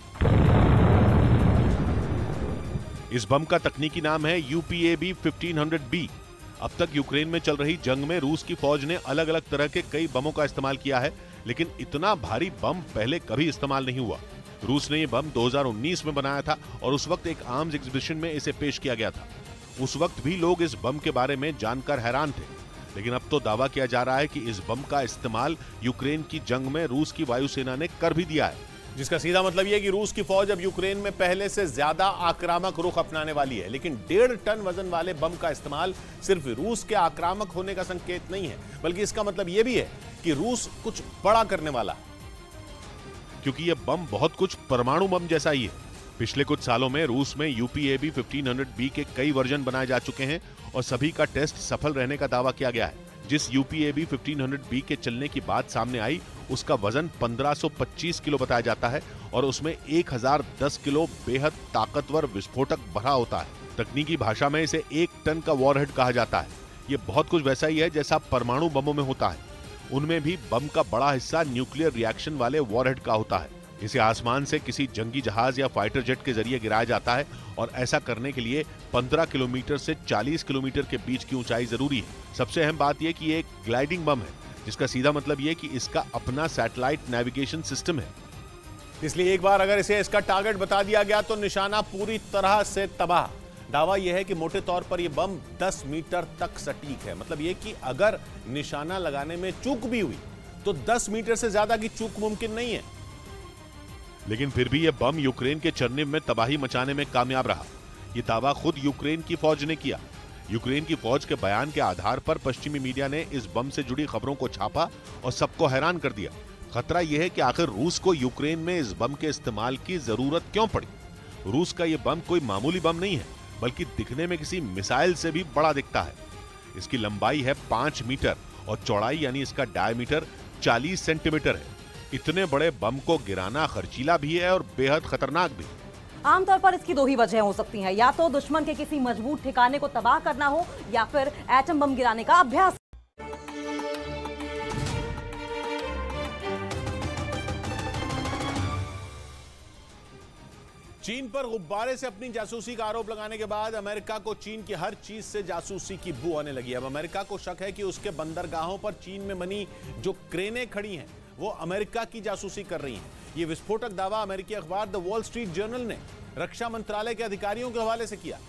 इस बम का तकनीकी नाम है U P A B fifteen hundred B. अब तक यूक्रेन में चल रही जंग में रूस की फौज ने अलग अलग तरह के कई बमों का इस्तेमाल किया है, लेकिन इतना भारी बम पहले कभी इस्तेमाल नहीं हुआ। रूस ने यह बम दो हज़ार उन्नीस में बनाया था और उस वक्त एक आर्म्स एग्जीबिशन में इसे पेश किया गया था। उस वक्त भी लोग इस बम के बारे में जानकर हैरान थे, लेकिन अब तो दावा किया जा रहा है कि इस बम का इस्तेमाल यूक्रेन की जंग में रूस की वायुसेना ने कर भी दिया है, जिसका सीधा मतलब यह है कि रूस की फौज अब यूक्रेन में पहले से ज्यादा आक्रामक रुख अपनाने वाली है। लेकिन डेढ़ टन वजन वाले बम का इस्तेमाल सिर्फ रूस के आक्रामक होने का संकेत नहीं है, बल्कि इसका मतलब यह भी है कि रूस कुछ बड़ा करने वाला है, क्योंकि यह बम बहुत कुछ परमाणु बम जैसा ही है। पिछले कुछ सालों में रूस में U P A B fifteen hundred B के कई वर्जन बनाए जा चुके हैं और सभी का टेस्ट सफल रहने का दावा किया गया है। जिस U P A B fifteen hundred B के चलने की बात सामने आई, उसका वजन पंद्रह सौ पच्चीस किलो बताया जाता है और उसमें एक हज़ार दस किलो बेहद ताकतवर विस्फोटक भरा होता है। तकनीकी भाषा में इसे एक टन का वॉरहेड कहा जाता है। ये बहुत कुछ वैसा ही है जैसा परमाणु बमों में होता है। उनमें भी बम का बड़ा हिस्सा न्यूक्लियर रिएक्शन वाले वॉरहेड का होता है। इसे आसमान से किसी जंगी जहाज या फाइटर जेट के जरिए गिराया जाता है और ऐसा करने के लिए पंद्रह किलोमीटर से चालीस किलोमीटर के बीच की ऊंचाई जरूरी है। सबसे अहम बात यह कि ये एक ग्लाइडिंग बम है, जिसका सीधा मतलब यह कि इसका अपना सैटेलाइट नेविगेशन सिस्टम है। इसलिए एक बार अगर इसे इसका टारगेट बता दिया गया तो निशाना पूरी तरह से तबाह। दावा यह है कि मोटे तौर पर यह बम दस मीटर तक सटीक है। मतलब यह कि अगर निशाना लगाने में चूक भी हुई तो दस मीटर से ज्यादा की चूक मुमकिन नहीं है। लेकिन फिर भी यह बम यूक्रेन के चर्निव में तबाही मचाने में कामयाब रहा। यह दावा खुद यूक्रेन की फौज ने किया। यूक्रेन की फौज के बयान के आधार पर पश्चिमी मीडिया ने इस बम से जुड़ी खबरों को छापा और सबको हैरान कर दिया। खतरा यह है कि आखिर रूस को यूक्रेन में इस बम के इस्तेमाल की जरूरत क्यों पड़ी। रूस का यह बम कोई मामूली बम नहीं है, बल्कि दिखने में किसी मिसाइल से भी बड़ा दिखता है। इसकी लंबाई है पांच मीटर और चौड़ाई यानी इसका डायमीटर चालीस सेंटीमीटर है। इतने बड़े बम को गिराना खर्चीला भी है और बेहद खतरनाक भी। आमतौर पर इसकी दो ही वजह हो सकती हैं, या तो दुश्मन के किसी मजबूत ठिकाने को तबाह करना हो या फिर एटम बम गिराने का अभ्यास। चीन पर गुब्बारे से अपनी जासूसी का आरोप लगाने के बाद अमेरिका को चीन की हर चीज से जासूसी की बू आने लगी। अब अमेरिका को शक है कि उसके बंदरगाहों पर चीन में बनी जो क्रेनें खड़ी हैं वो अमेरिका की जासूसी कर रही हैं। ये विस्फोटक दावा अमेरिकी अखबार द वॉल स्ट्रीट जर्नल ने रक्षा मंत्रालय के अधिकारियों के हवाले से किया,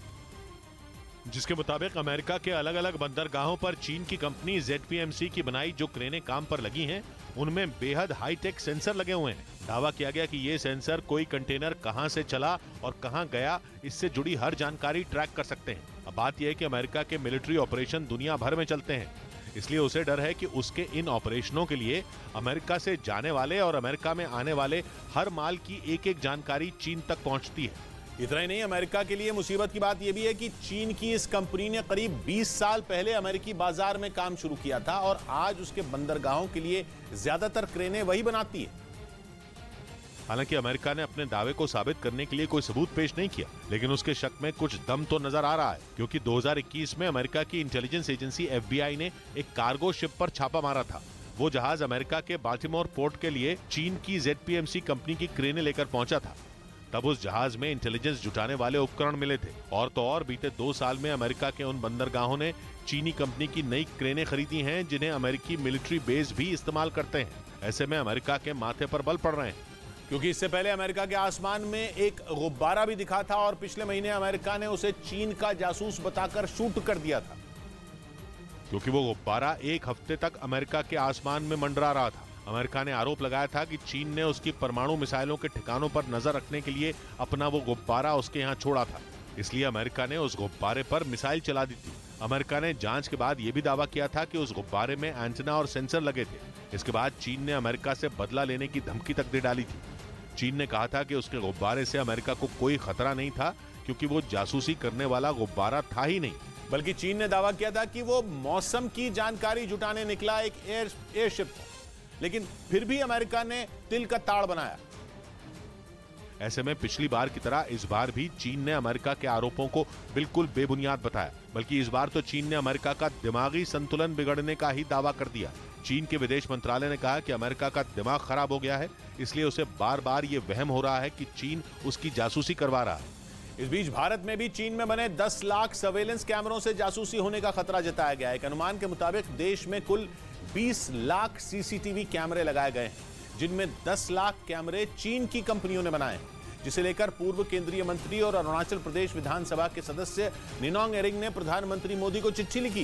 जिसके मुताबिक अमेरिका के अलग अलग बंदरगाहों पर चीन की company Z P M C की बनाई जो क्रेनें काम पर लगी हैं, उनमें बेहद हाईटेक सेंसर लगे हुए हैं। दावा किया गया कि ये सेंसर कोई कंटेनर कहां से चला और कहां गया, इससे जुड़ी हर जानकारी ट्रैक कर सकते हैं। अब बात यह है कि अमेरिका के मिलिट्री ऑपरेशन दुनिया भर में चलते हैं, इसलिए उसे डर है कि उसके इन ऑपरेशनों के लिए अमेरिका से जाने वाले और अमेरिका में आने वाले हर माल की एक एक जानकारी चीन तक पहुंचती है। इतना ही नहीं, अमेरिका के लिए मुसीबत की बात यह भी है कि चीन की इस कंपनी ने करीब बीस साल पहले अमेरिकी बाजार में काम शुरू किया था और आज उसके बंदरगाहों के लिए ज्यादातर क्रेनें वही बनाती है। हालांकि अमेरिका ने अपने दावे को साबित करने के लिए कोई सबूत पेश नहीं किया, लेकिन उसके शक में कुछ दम तो नजर आ रहा है, क्योंकि दो हज़ार इक्कीस में अमेरिका की intelligence agency F B I ने एक कार्गो शिप पर छापा मारा था। वो जहाज अमेरिका के बाल्टीमोर पोर्ट के लिए चीन की Z P M C company की क्रेनें लेकर पहुंचा था। तब उस जहाज में इंटेलिजेंस जुटाने वाले उपकरण मिले थे। और तो और बीते दो साल में अमेरिका के उन बंदरगाहों ने चीनी कंपनी की नई क्रेनें खरीदी हैं, जिन्हें अमेरिकी मिलिट्री बेस भी इस्तेमाल करते हैं। ऐसे में अमेरिका के माथे पर बल पड़ रहे हैं, क्योंकि इससे पहले अमेरिका के आसमान में एक गुब्बारा भी दिखा था और पिछले महीने अमेरिका ने उसे चीन का जासूस बताकर शूट कर दिया था। क्योंकि वो गुब्बारा एक हफ्ते तक अमेरिका के आसमान में मंडरा रहा था। अमेरिका ने आरोप लगाया था कि चीन ने उसकी परमाणु मिसाइलों के ठिकानों पर नजर रखने के लिए अपना वो गुब्बारा उसके यहाँ छोड़ा था, इसलिए अमेरिका ने उस गुब्बारे पर मिसाइल चला दी थी। अमेरिका ने जांच के बाद यह भी दावा किया था कि उस गुब्बारे में एंटेना और सेंसर लगे थे। इसके बाद चीन ने अमेरिका से बदला लेने की धमकी तक दे डाली थी। चीन ने कहा था कि उसके गुब्बारे से अमेरिका को कोई खतरा नहीं था, क्योंकि वो जासूसी करने वाला गुब्बारा था ही नहीं। बल्कि चीन ने दावा किया था कि वो मौसम की जानकारी जुटाने निकला एक एयर एयरशिप था। लेकिन फिर भी अमेरिका ने तिल का ताड़ बनाया। ऐसे में पिछली बार की तरह इस बार भी चीन ने अमेरिका के आरोपों को बिल्कुल बेबुनियाद बताया, बल्कि इस बार तो चीन ने अमेरिका का दिमागी संतुलन बिगड़ने का ही दावा कर दिया। चीन के विदेश मंत्रालय ने कहा कि अमेरिका का दिमाग खराब हो गया है, इसलिए उसे बार बार ये वहम हो रहा है कि चीन उसकी जासूसी करवा रहा है। इस बीच भारत में भी चीन में बने दस लाख सर्वेलेंस कैमरों से जासूसी होने का खतरा जताया गया है। एक अनुमान के मुताबिक देश में कुल बीस लाख सीसीटीवी कैमरे लगाए गए हैं, जिनमें दस लाख कैमरे चीन की कंपनियों ने बनाए हैं, जिसे लेकर पूर्व केंद्रीय मंत्री और अरुणाचल प्रदेश विधानसभा के सदस्य निनोंग एरिंग ने प्रधानमंत्री मोदी को चिट्ठी लिखी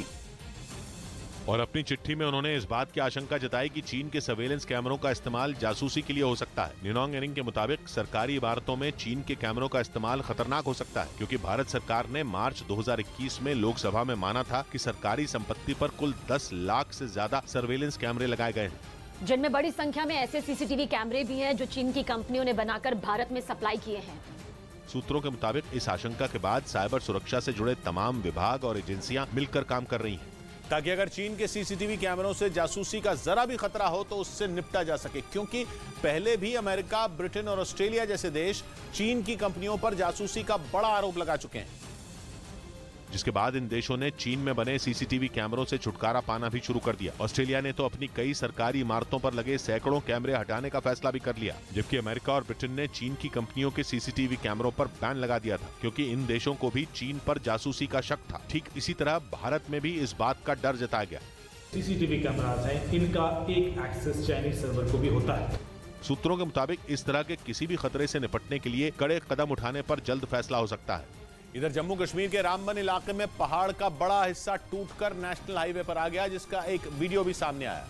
और अपनी चिट्ठी में उन्होंने इस बात की आशंका जताई कि चीन के सर्वेलेंस कैमरों का इस्तेमाल जासूसी के लिए हो सकता है। निनोंग एरिंग के मुताबिक सरकारी इमारतों में चीन के कैमरों का इस्तेमाल खतरनाक हो सकता है, क्योंकि भारत सरकार ने मार्च दो हज़ार इक्कीस में लोकसभा में माना था कि सरकारी संपत्ति पर कुल दस लाख से ज्यादा सर्वेलेंस कैमरे लगाए गए हैं, जिनमें बड़ी संख्या में ऐसे सीसीटीवी कैमरे भी हैं जो चीन की कंपनियों ने बनाकर भारत में सप्लाई किए हैं। सूत्रों के मुताबिक इस आशंका के बाद साइबर सुरक्षा से जुड़े तमाम विभाग और एजेंसियां मिलकर काम कर रही हैं, ताकि अगर चीन के सीसीटीवी कैमरों से जासूसी का जरा भी खतरा हो तो उससे निपटा जा सके, क्योंकि पहले भी अमेरिका, ब्रिटेन और ऑस्ट्रेलिया जैसे देश चीन की कंपनियों पर जासूसी का बड़ा आरोप लगा चुके हैं, जिसके बाद इन देशों ने चीन में बने सीसीटीवी कैमरों से छुटकारा पाना भी शुरू कर दिया। ऑस्ट्रेलिया ने तो अपनी कई सरकारी इमारतों पर लगे सैकड़ों कैमरे हटाने का फैसला भी कर लिया, जबकि अमेरिका और ब्रिटेन ने चीन की कंपनियों के सीसीटीवी कैमरों पर बैन लगा दिया था, क्योंकि इन देशों को भी चीन पर जासूसी का शक था। ठीक इसी तरह भारत में भी इस बात का डर जताया गया। सीसीटीवी कैमरास हैं, इनका एक एक्सेस चाइनीज सर्वर को भी होता है। सूत्रों के मुताबिक इस तरह के किसी भी खतरे से निपटने के लिए कड़े कदम उठाने पर जल्द फैसला हो सकता है। इधर जम्मू कश्मीर के रामबन इलाके में पहाड़ का बड़ा हिस्सा टूटकर नेशनल हाईवे पर आ गया, जिसका एक वीडियो भी सामने आया,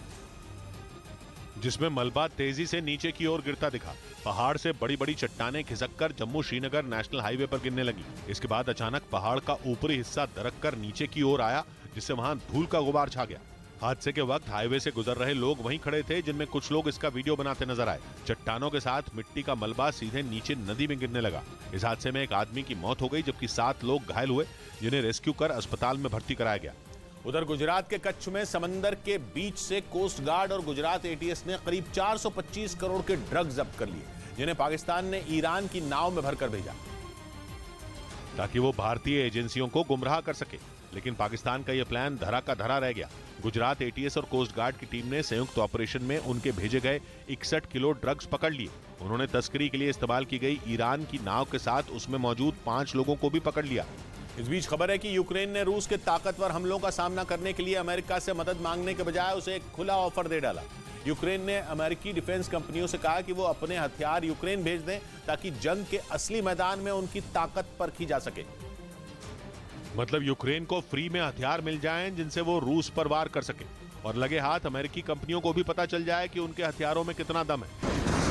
जिसमें मलबा तेजी से नीचे की ओर गिरता दिखा। पहाड़ से बड़ी बड़ी चट्टानें खिसककर जम्मू श्रीनगर नेशनल हाईवे पर गिरने लगी। इसके बाद अचानक पहाड़ का ऊपरी हिस्सा दरककर नीचे की ओर आया, जिससे वहां धूल का गुबार छा गया। हादसे के वक्त हाईवे से गुजर रहे लोग वहीं खड़े थे, जिनमें कुछ लोग इसका वीडियो बनाते नजर आए। चट्टानों के साथ मिट्टी का मलबा सीधे नीचे नदी में गिरने लगा। इस हादसे में एक आदमी की मौत हो गई, जबकि सात लोग घायल हुए, जिन्हें रेस्क्यू कर अस्पताल में भर्ती कराया गया। उधर गुजरात के कच्छ में समंदर के बीच से कोस्ट गार्ड और गुजरात एटीएस ने करीब चार सौ पच्चीस करोड़ के ड्रग जब्त कर लिए, जिन्हें पाकिस्तान ने ईरान की नाव में भरकर भेजा, ताकि वो भारतीय एजेंसियों को गुमराह कर सके। लेकिन पाकिस्तान का यह प्लान धरा का धरा रह गया। गुजरात एटीएस और कोस्ट गार्ड की टीम ने संयुक्त ऑपरेशन में उनके भेजे गए इकसठ किलो ड्रग्स पकड़ लिए। उन्होंने तस्करी के लिए इस्तेमाल की गई ईरान की नाव के साथ उसमें मौजूद पांच लोगों को भी पकड़ लिया। इस बीच खबर है कि यूक्रेन ने रूस के ताकतवर हमलों का सामना करने के लिए अमेरिका से मदद मांगने के बजाय उसे एक खुला ऑफर दे डाला। यूक्रेन ने अमेरिकी डिफेंस कंपनियों से कहा कि वो अपने हथियार यूक्रेन भेज दें, ताकि जंग के असली मैदान में उनकी ताकत परखी जा सके। मतलब यूक्रेन को फ्री में हथियार मिल जाएं, जिनसे वो रूस पर वार कर सके, और लगे हाथ अमेरिकी कंपनियों को भी पता चल जाए कि उनके हथियारों में कितना दम है।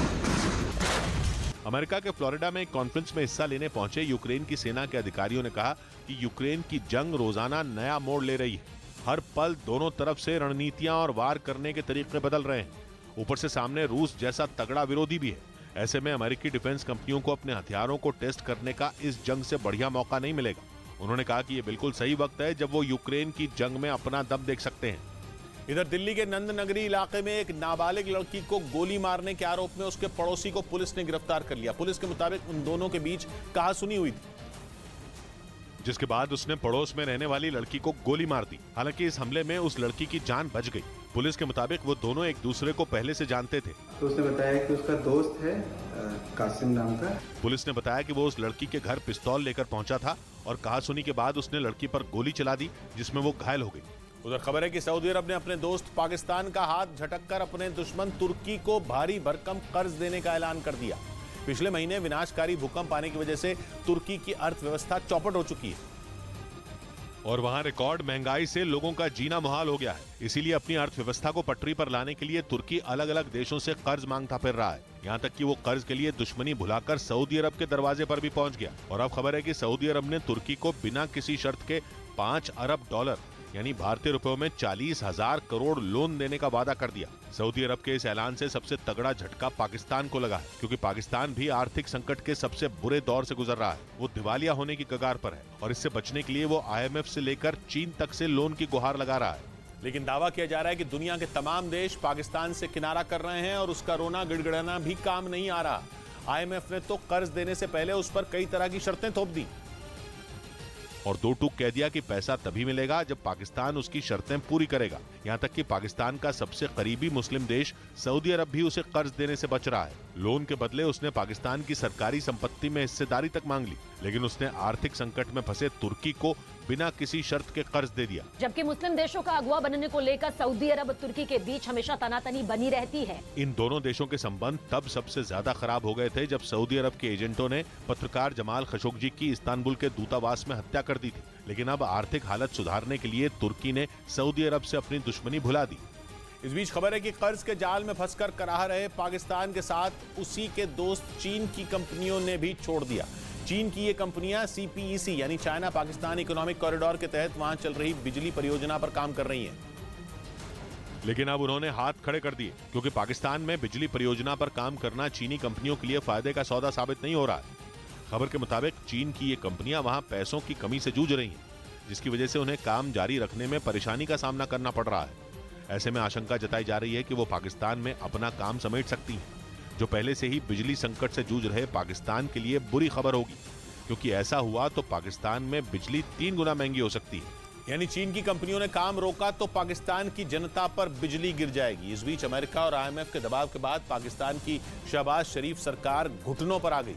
अमेरिका के फ्लोरिडा में एक कॉन्फ्रेंस में हिस्सा लेने पहुंचे यूक्रेन की सेना के अधिकारियों ने कहा कि यूक्रेन की जंग रोजाना नया मोड़ ले रही है। हर पल दोनों तरफ से रणनीतियां और वार करने के तरीके बदल रहे हैं। ऊपर से सामने रूस जैसा तगड़ा विरोधी भी है। ऐसे में अमेरिकी डिफेंस कंपनियों को अपने हथियारों को टेस्ट करने का इस जंग से बढ़िया मौका नहीं मिलेगा। उन्होंने कहा कि ये बिल्कुल सही वक्त है जब वो यूक्रेन की जंग में अपना दम देख सकते हैं। इधर दिल्ली के नंद नगरी इलाके में एक नाबालिग लड़की को गोली मारने के आरोप में उसके पड़ोसी को पुलिस ने गिरफ्तार कर लिया। पुलिस के मुताबिक उन दोनों के बीच कहासुनी हुई थी, जिसके बाद उसने पड़ोस में रहने वाली लड़की को गोली मार दी। हालांकि इस हमले में उस लड़की की जान बच गई। पुलिस के मुताबिक वो दोनों एक दूसरे को पहले से जानते थे। तो उसने बताया कि उसका दोस्त है कासिम नाम का। पुलिस ने बताया कि वो उस लड़की के घर पिस्तौल लेकर पहुंचा था और कहासुनी के बाद उसने लड़की पर गोली चला दी, जिसमें वो घायल हो गई। उधर खबर है कि सऊदी अरब ने अपने दोस्त पाकिस्तान का हाथ झटककर अपने दुश्मन तुर्की को भारी भरकम कर्ज देने का ऐलान कर दिया। पिछले महीने विनाशकारी भूकंप आने की वजह से तुर्की की अर्थव्यवस्था चौपट हो चुकी है और वहां रिकॉर्ड महंगाई से लोगों का जीना मुहाल हो गया है। इसीलिए अपनी अर्थव्यवस्था को पटरी पर लाने के लिए तुर्की अलग अलग देशों से कर्ज मांगता फिर रहा है। यहाँ तक कि वो कर्ज के लिए दुश्मनी भुलाकर सऊदी अरब के दरवाजे पर भी पहुंच गया। और अब खबर है कि सऊदी अरब ने तुर्की को बिना किसी शर्त के पांच अरब डॉलर यानी भारतीय रुपयों में चालीस हजार करोड़ लोन देने का वादा कर दिया। सऊदी अरब के इस ऐलान से सबसे तगड़ा झटका पाकिस्तान को लगा है, क्योंकि पाकिस्तान भी आर्थिक संकट के सबसे बुरे दौर से गुजर रहा है। वो दिवालिया होने की कगार पर है और इससे बचने के लिए वो आईएमएफ से लेकर चीन तक से लोन की गुहार लगा रहा है। लेकिन दावा किया जा रहा है कि दुनिया के तमाम देश पाकिस्तान से किनारा कर रहे हैं और उसका रोना गिड़गिड़ाना भी काम नहीं आ रहा। आईएमएफ ने तो कर्ज देने से पहले उस पर कई तरह की शर्तें थोप दी और दो टूक कह दिया कि पैसा तभी मिलेगा जब पाकिस्तान उसकी शर्तें पूरी करेगा। यहाँ तक कि पाकिस्तान का सबसे करीबी मुस्लिम देश सऊदी अरब भी उसे कर्ज देने से बच रहा है। लोन के बदले उसने पाकिस्तान की सरकारी संपत्ति में हिस्सेदारी तक मांग ली, लेकिन उसने आर्थिक संकट में फंसे तुर्की को बिना किसी शर्त के कर्ज दे दिया। जबकि मुस्लिम देशों का अगुवा बनने को लेकर सऊदी अरब और तुर्की के बीच हमेशा तनातनी बनी रहती है। इन दोनों देशों के संबंध तब सबसे ज्यादा खराब हो गए थे जब सऊदी अरब के एजेंटों ने पत्रकार जमाल खशोगी की इस्तांबुल के दूतावास में हत्या कर दी थी। लेकिन अब आर्थिक हालत सुधारने के लिए तुर्की ने सऊदी अरब से अपनी दुश्मनी भुला दी। इस बीच खबर है कि कर्ज के जाल में फंसकर कराह रहे पाकिस्तान के साथ उसी के दोस्त चीन की कंपनियों ने भी छोड़ दिया। चीन की ये कंपनियां सीपीईसी यानी चाइना पाकिस्तान इकोनॉमिक कॉरिडोर के तहत वहां चल रही बिजली परियोजना पर काम कर रही हैं। लेकिन अब उन्होंने हाथ खड़े कर दिए क्योंकि पाकिस्तान में बिजली परियोजना पर काम करना चीनी कंपनियों के लिए फायदे का सौदा साबित नहीं हो रहा है। खबर के मुताबिक चीन की ये कंपनियां वहां पैसों की कमी से जूझ रही हैं, जिसकी वजह से उन्हें काम जारी रखने में परेशानी का सामना करना पड़ रहा है। ऐसे में आशंका जताई जा रही है कि वो पाकिस्तान में अपना काम समेट सकती हैं, जो पहले से ही बिजली संकट से जूझ रहे पाकिस्तान के लिए बुरी खबर होगी, क्योंकि ऐसा हुआ तो पाकिस्तान में बिजली तीन गुना महंगी हो सकती है। यानी चीन की कंपनियों ने काम रोका तो पाकिस्तान की जनता पर बिजली गिर जाएगी। इस बीच अमेरिका और आईएमएफ के दबाव के बाद पाकिस्तान की शहबाज शरीफ सरकार घुटनों पर आ गई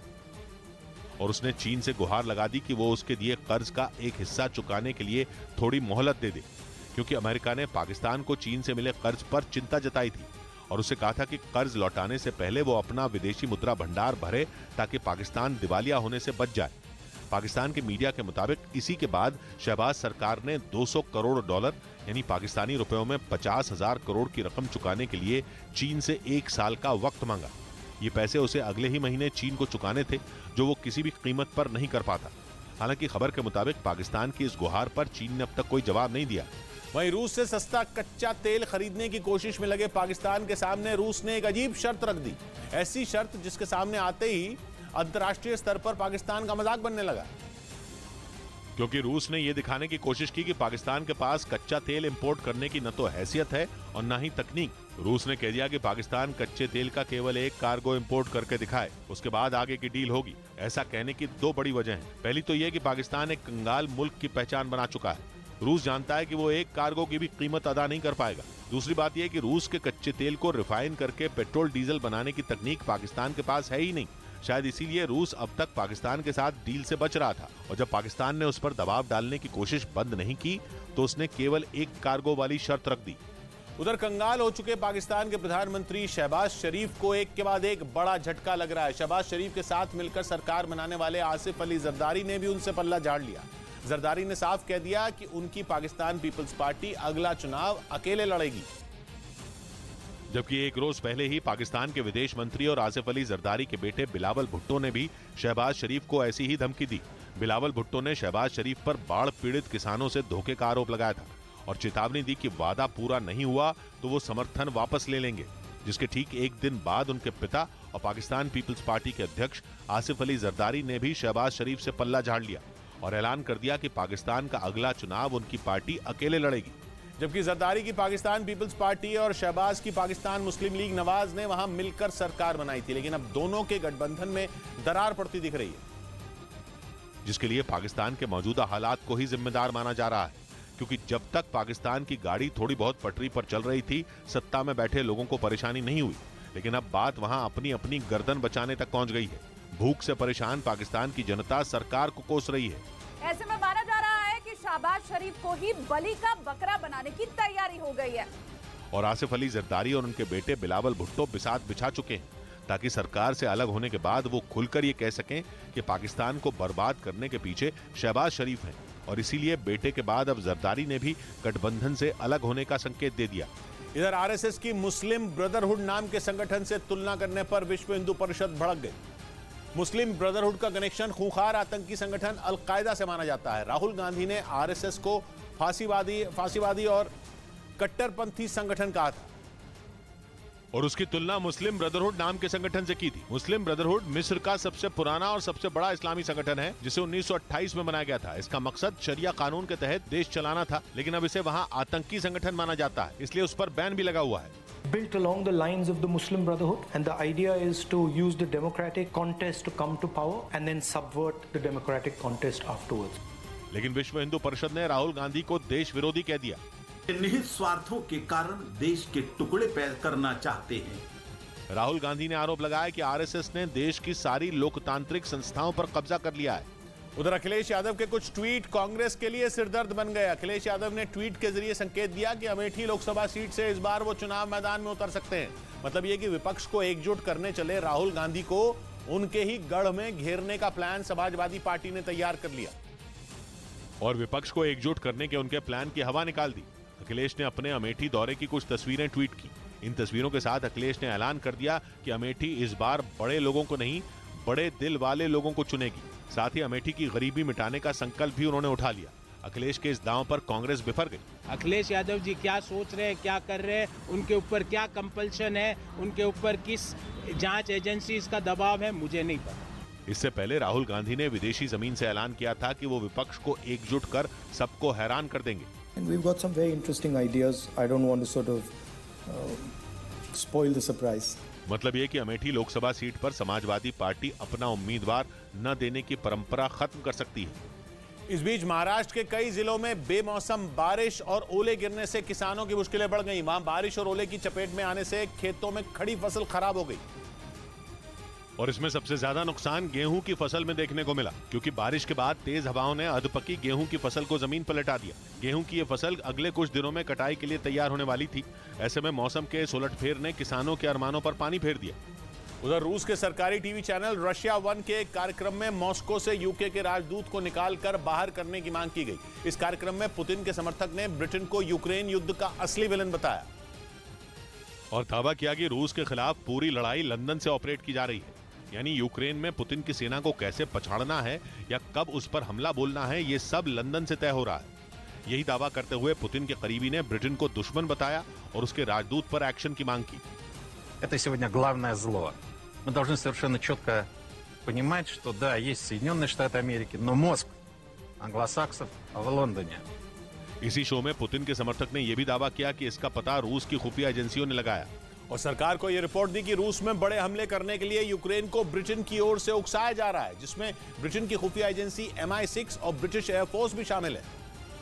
और उसने चीन से गुहार लगा दी कि वो उसके दिए कर्ज का एक हिस्सा चुकाने के लिए थोड़ी मोहलत दे दे, क्योंकि अमेरिका ने पाकिस्तान को चीन से मिले कर्ज पर चिंता जताई थी और उसे कहा था कि कर्ज लौटाने से पहले वो अपना विदेशी मुद्रा भंडार भरे ताकि पाकिस्तान दिवालिया होने से बच जाए। पाकिस्तान के मीडिया के मुताबिक इसी के बाद शहबाज सरकार ने दो सौ करोड़ डॉलर यानी पाकिस्तानी रुपयों में पचास हजार करोड़ की रकम चुकाने के लिए चीन से एक साल का वक्त मांगा। ये पैसे उसे अगले ही महीने चीन को चुकाने थे, जो वो किसी भी कीमत पर नहीं कर पाता। हालांकि खबर के मुताबिक पाकिस्तान की इस गुहार पर चीन ने अब तक कोई जवाब नहीं दिया। वहीं रूस से सस्ता कच्चा तेल खरीदने की कोशिश में लगे पाकिस्तान के सामने रूस ने एक अजीब शर्त रख दी। ऐसी शर्त जिसके सामने आते ही अंतर्राष्ट्रीय स्तर पर पाकिस्तान का मजाक बनने लगा, क्योंकि रूस ने यह दिखाने की कोशिश की कि पाकिस्तान के पास कच्चा तेल इंपोर्ट करने की न तो हैसियत है और न ही तकनीक। रूस ने कह दिया कि पाकिस्तान कच्चे तेल का केवल एक कार्गो इंपोर्ट करके दिखाए, उसके बाद आगे की डील होगी। ऐसा कहने की दो बड़ी वजह हैं। पहली तो यह कि पाकिस्तान एक कंगाल मुल्क की पहचान बना चुका है। रूस जानता है कि वो एक कार्गो की भी कीमत अदा नहीं कर पाएगा। दूसरी बात यह कि रूस के कच्चे तेल को रिफाइन करके पेट्रोल डीजल बनाने की तकनीक पाकिस्तान के पास है ही नहीं। शायद इसीलिए रूस अब तक पाकिस्तान के साथ डील से बच रहा था और जब पाकिस्तान ने उस पर दबाव डालने की कोशिश बंद नहीं की तो उसने केवल एक कार्गो वाली शर्त रख दी। उधर कंगाल हो चुके पाकिस्तान के प्रधानमंत्री शहबाज शरीफ को एक के बाद एक बड़ा झटका लग रहा है। शहबाज शरीफ के साथ मिलकर सरकार बनाने वाले आसिफ अली जरदारी ने भी उनसे पल्ला झाड़ लिया। जरदारी ने साफ कह दिया कि उनकी पाकिस्तान पीपल्स पार्टी अगला चुनाव अकेले लड़ेगी। जबकि एक रोज पहले ही पाकिस्तान के विदेश मंत्री और आसिफ अली जरदारी के बेटे बिलावल भुट्टो ने भी शहबाज शरीफ को ऐसी ही धमकी दी। बिलावल भुट्टो ने शहबाज शरीफ पर बाढ़ पीड़ित किसानों से धोखे का आरोप लगाया था और चेतावनी दी कि वादा पूरा नहीं हुआ तो वो समर्थन वापस ले लेंगे। जिसके ठीक एक दिन बाद उनके पिता और पाकिस्तान पीपल्स पार्टी के अध्यक्ष आसिफ अली जरदारी ने भी शहबाज शरीफ से पल्ला झाड़ लिया और ऐलान कर दिया कि पाकिस्तान का अगला चुनाव उनकी पार्टी अकेले लड़ेगी। जबकि जरदारी की पाकिस्तान पीपल्स पार्टी और शहबाज की पाकिस्तान मुस्लिम लीग नवाज ने वहां मिलकर सरकार बनाई थी, लेकिन अब दोनों के गठबंधन में दरार पड़ती दिख रही है, जिसके लिए पाकिस्तान के मौजूदा हालात को ही जिम्मेदार माना जा रहा है। क्योंकि जब तक पाकिस्तान की गाड़ी थोड़ी बहुत पटरी पर चल रही थी, सत्ता में बैठे लोगों को परेशानी नहीं हुई, लेकिन अब बात वहां अपनी अपनी गर्दन बचाने तक पहुंच गई है। भूख से परेशान पाकिस्तान की जनता सरकार को कोस रही है। ऐसे में माना जा रहा है कि शहबाज शरीफ को ही बलि का बकरा बनाने की तैयारी हो गई है और आसिफ अली जरदारी और उनके बेटे बिलावल भुट्टो बिसात बिछा चुके हैं ताकि सरकार से अलग होने के बाद वो खुलकर ये कह सकें कि पाकिस्तान को बर्बाद करने के पीछे शहबाज शरीफ हैं और इसीलिए बेटे के बाद अब जरदारी ने भी गठबंधन से अलग होने का संकेत दे दिया। इधर आरएसएस की मुस्लिम ब्रदरहुड नाम के संगठन से तुलना करने पर विश्व हिंदू परिषद भड़क गई। मुस्लिम ब्रदरहुड का कनेक्शन खूंखार आतंकी संगठन अलकायदा से माना जाता है। राहुल गांधी ने आरएसएस को फांसीवादी फांसीवादी और कट्टरपंथी संगठन कहा था और उसकी तुलना मुस्लिम ब्रदरहुड नाम के संगठन से की थी। मुस्लिम ब्रदरहुड मिस्र का सबसे पुराना और सबसे बड़ा इस्लामी संगठन है, जिसे उन्नीस सौ अट्ठाईस में बनाया गया था। इसका मकसद शरिया कानून के तहत देश चलाना था, लेकिन अब इसे वहां आतंकी संगठन माना जाता है, इसलिए उस पर बैन भी लगा हुआ है। built along the lines of the Muslim Brotherhood, and the idea is to use the democratic contest to come to power and then subvert the democratic contest afterwards. लेकिन विश्व हिंदू परिषद ने राहुल गांधी को देश विरोधी कह दिया। निहित स्वार्थों के कारण देश के टुकड़े पैदा करना चाहते हैं। राहुल गांधी ने आरोप लगाया कि आरएसएस ने देश की सारी लोकतांत्रिक संस्थाओं पर कब्जा कर लिया है। उधर अखिलेश यादव के कुछ ट्वीट कांग्रेस के लिए सिरदर्द बन गए। अखिलेश यादव ने ट्वीट के जरिए संकेत दिया कि अमेठी लोकसभा सीट से इस बार वो चुनाव मैदान में उतर सकते हैं। मतलब ये कि विपक्ष को एकजुट करने चले राहुल गांधी को उनके ही गढ़ में घेरने का प्लान समाजवादी पार्टी ने तैयार कर लिया और विपक्ष को एकजुट करने के उनके प्लान की हवा निकाल दी। अखिलेश ने अपने अमेठी दौरे की कुछ तस्वीरें ट्वीट की। इन तस्वीरों के साथ अखिलेश ने ऐलान कर दिया कि अमेठी इस बार बड़े लोगों को नहीं, बड़े दिल वाले लोगों को चुनेगी। साथ ही अमेठी की गरीबी मिटाने का संकल्प भी उन्होंने उठा लिया। अखिलेश के इस दांव पर कांग्रेस बिफर गई। अखिलेश यादव जी क्या सोच रहे हैं, क्या कर रहे हैं, उनके ऊपर क्या कंपल्शन है, उनके ऊपर किस जांच एजेंसी का दबाव है, मुझे नहीं पता। इससे पहले राहुल गांधी ने विदेशी जमीन से ऐलान किया था कि वो विपक्ष को एकजुट कर सबको हैरान कर देंगे। And we've got some very interesting ideas. I don't want to sort of uh, spoil the surprise. मतलब ये कि अमेठी लोकसभा सीट पर समाजवादी पार्टी अपना उम्मीदवार न देने की परंपरा खत्म कर सकती है। इस बीच महाराष्ट्र के कई जिलों में बेमौसम बारिश और ओले गिरने से किसानों की मुश्किलें बढ़ गईं। वहां बारिश और ओले की चपेट में आने से खेतों में खड़ी फसल खराब हो गई और इसमें सबसे ज्यादा नुकसान गेहूं की फसल में देखने को मिला, क्योंकि बारिश के बाद तेज हवाओं ने अधपकी गेहूं की फसल को जमीन पर लटा दिया। गेहूं की ये फसल अगले कुछ दिनों में कटाई के लिए तैयार होने वाली थी। ऐसे में मौसम के इस उलटफेर ने किसानों के अरमानों पर पानी फेर दिया। उधर रूस के सरकारी टीवी चैनल रशिया वन के एक कार्यक्रम में मॉस्को से यूके के राजदूत को निकालकर बाहर करने की मांग की गई। इस कार्यक्रम में पुतिन के समर्थक ने ब्रिटेन को यूक्रेन युद्ध का असली विलन बताया और दावा किया कि रूस के खिलाफ पूरी लड़ाई लंदन से ऑपरेट की जा रही है। यानी यूक्रेन में पुतिन की सेना को कैसे पछाड़ना है या कब उस पर हमला बोलना है, ये सब लंदन से तय हो रहा है। यही दावा करते हुए पुतिन के करीबी ने ब्रिटेन को दुश्मन बताया और उसके राजदूत पर एक्शन की मांग की। Это сегодня главное зло. Мы должны совершенно четко понимать, что да, есть Соединенные Штаты Америки, но мозг англосаксов в Лондоне. इसी शो में पुतिन के समर्थक ने यह भी दावा किया कि इसका पता रूस की खुफिया एजेंसियों ने लगाया और सरकार को यह रिपोर्ट दी कि रूस में बड़े हमले करने के लिए यूक्रेन को ब्रिटेन की ओर से उकसाया जा रहा है, जिसमें ब्रिटेन की खुफिया एजेंसी एम आई सिक्स और ब्रिटिश एयरफोर्स भी शामिल है।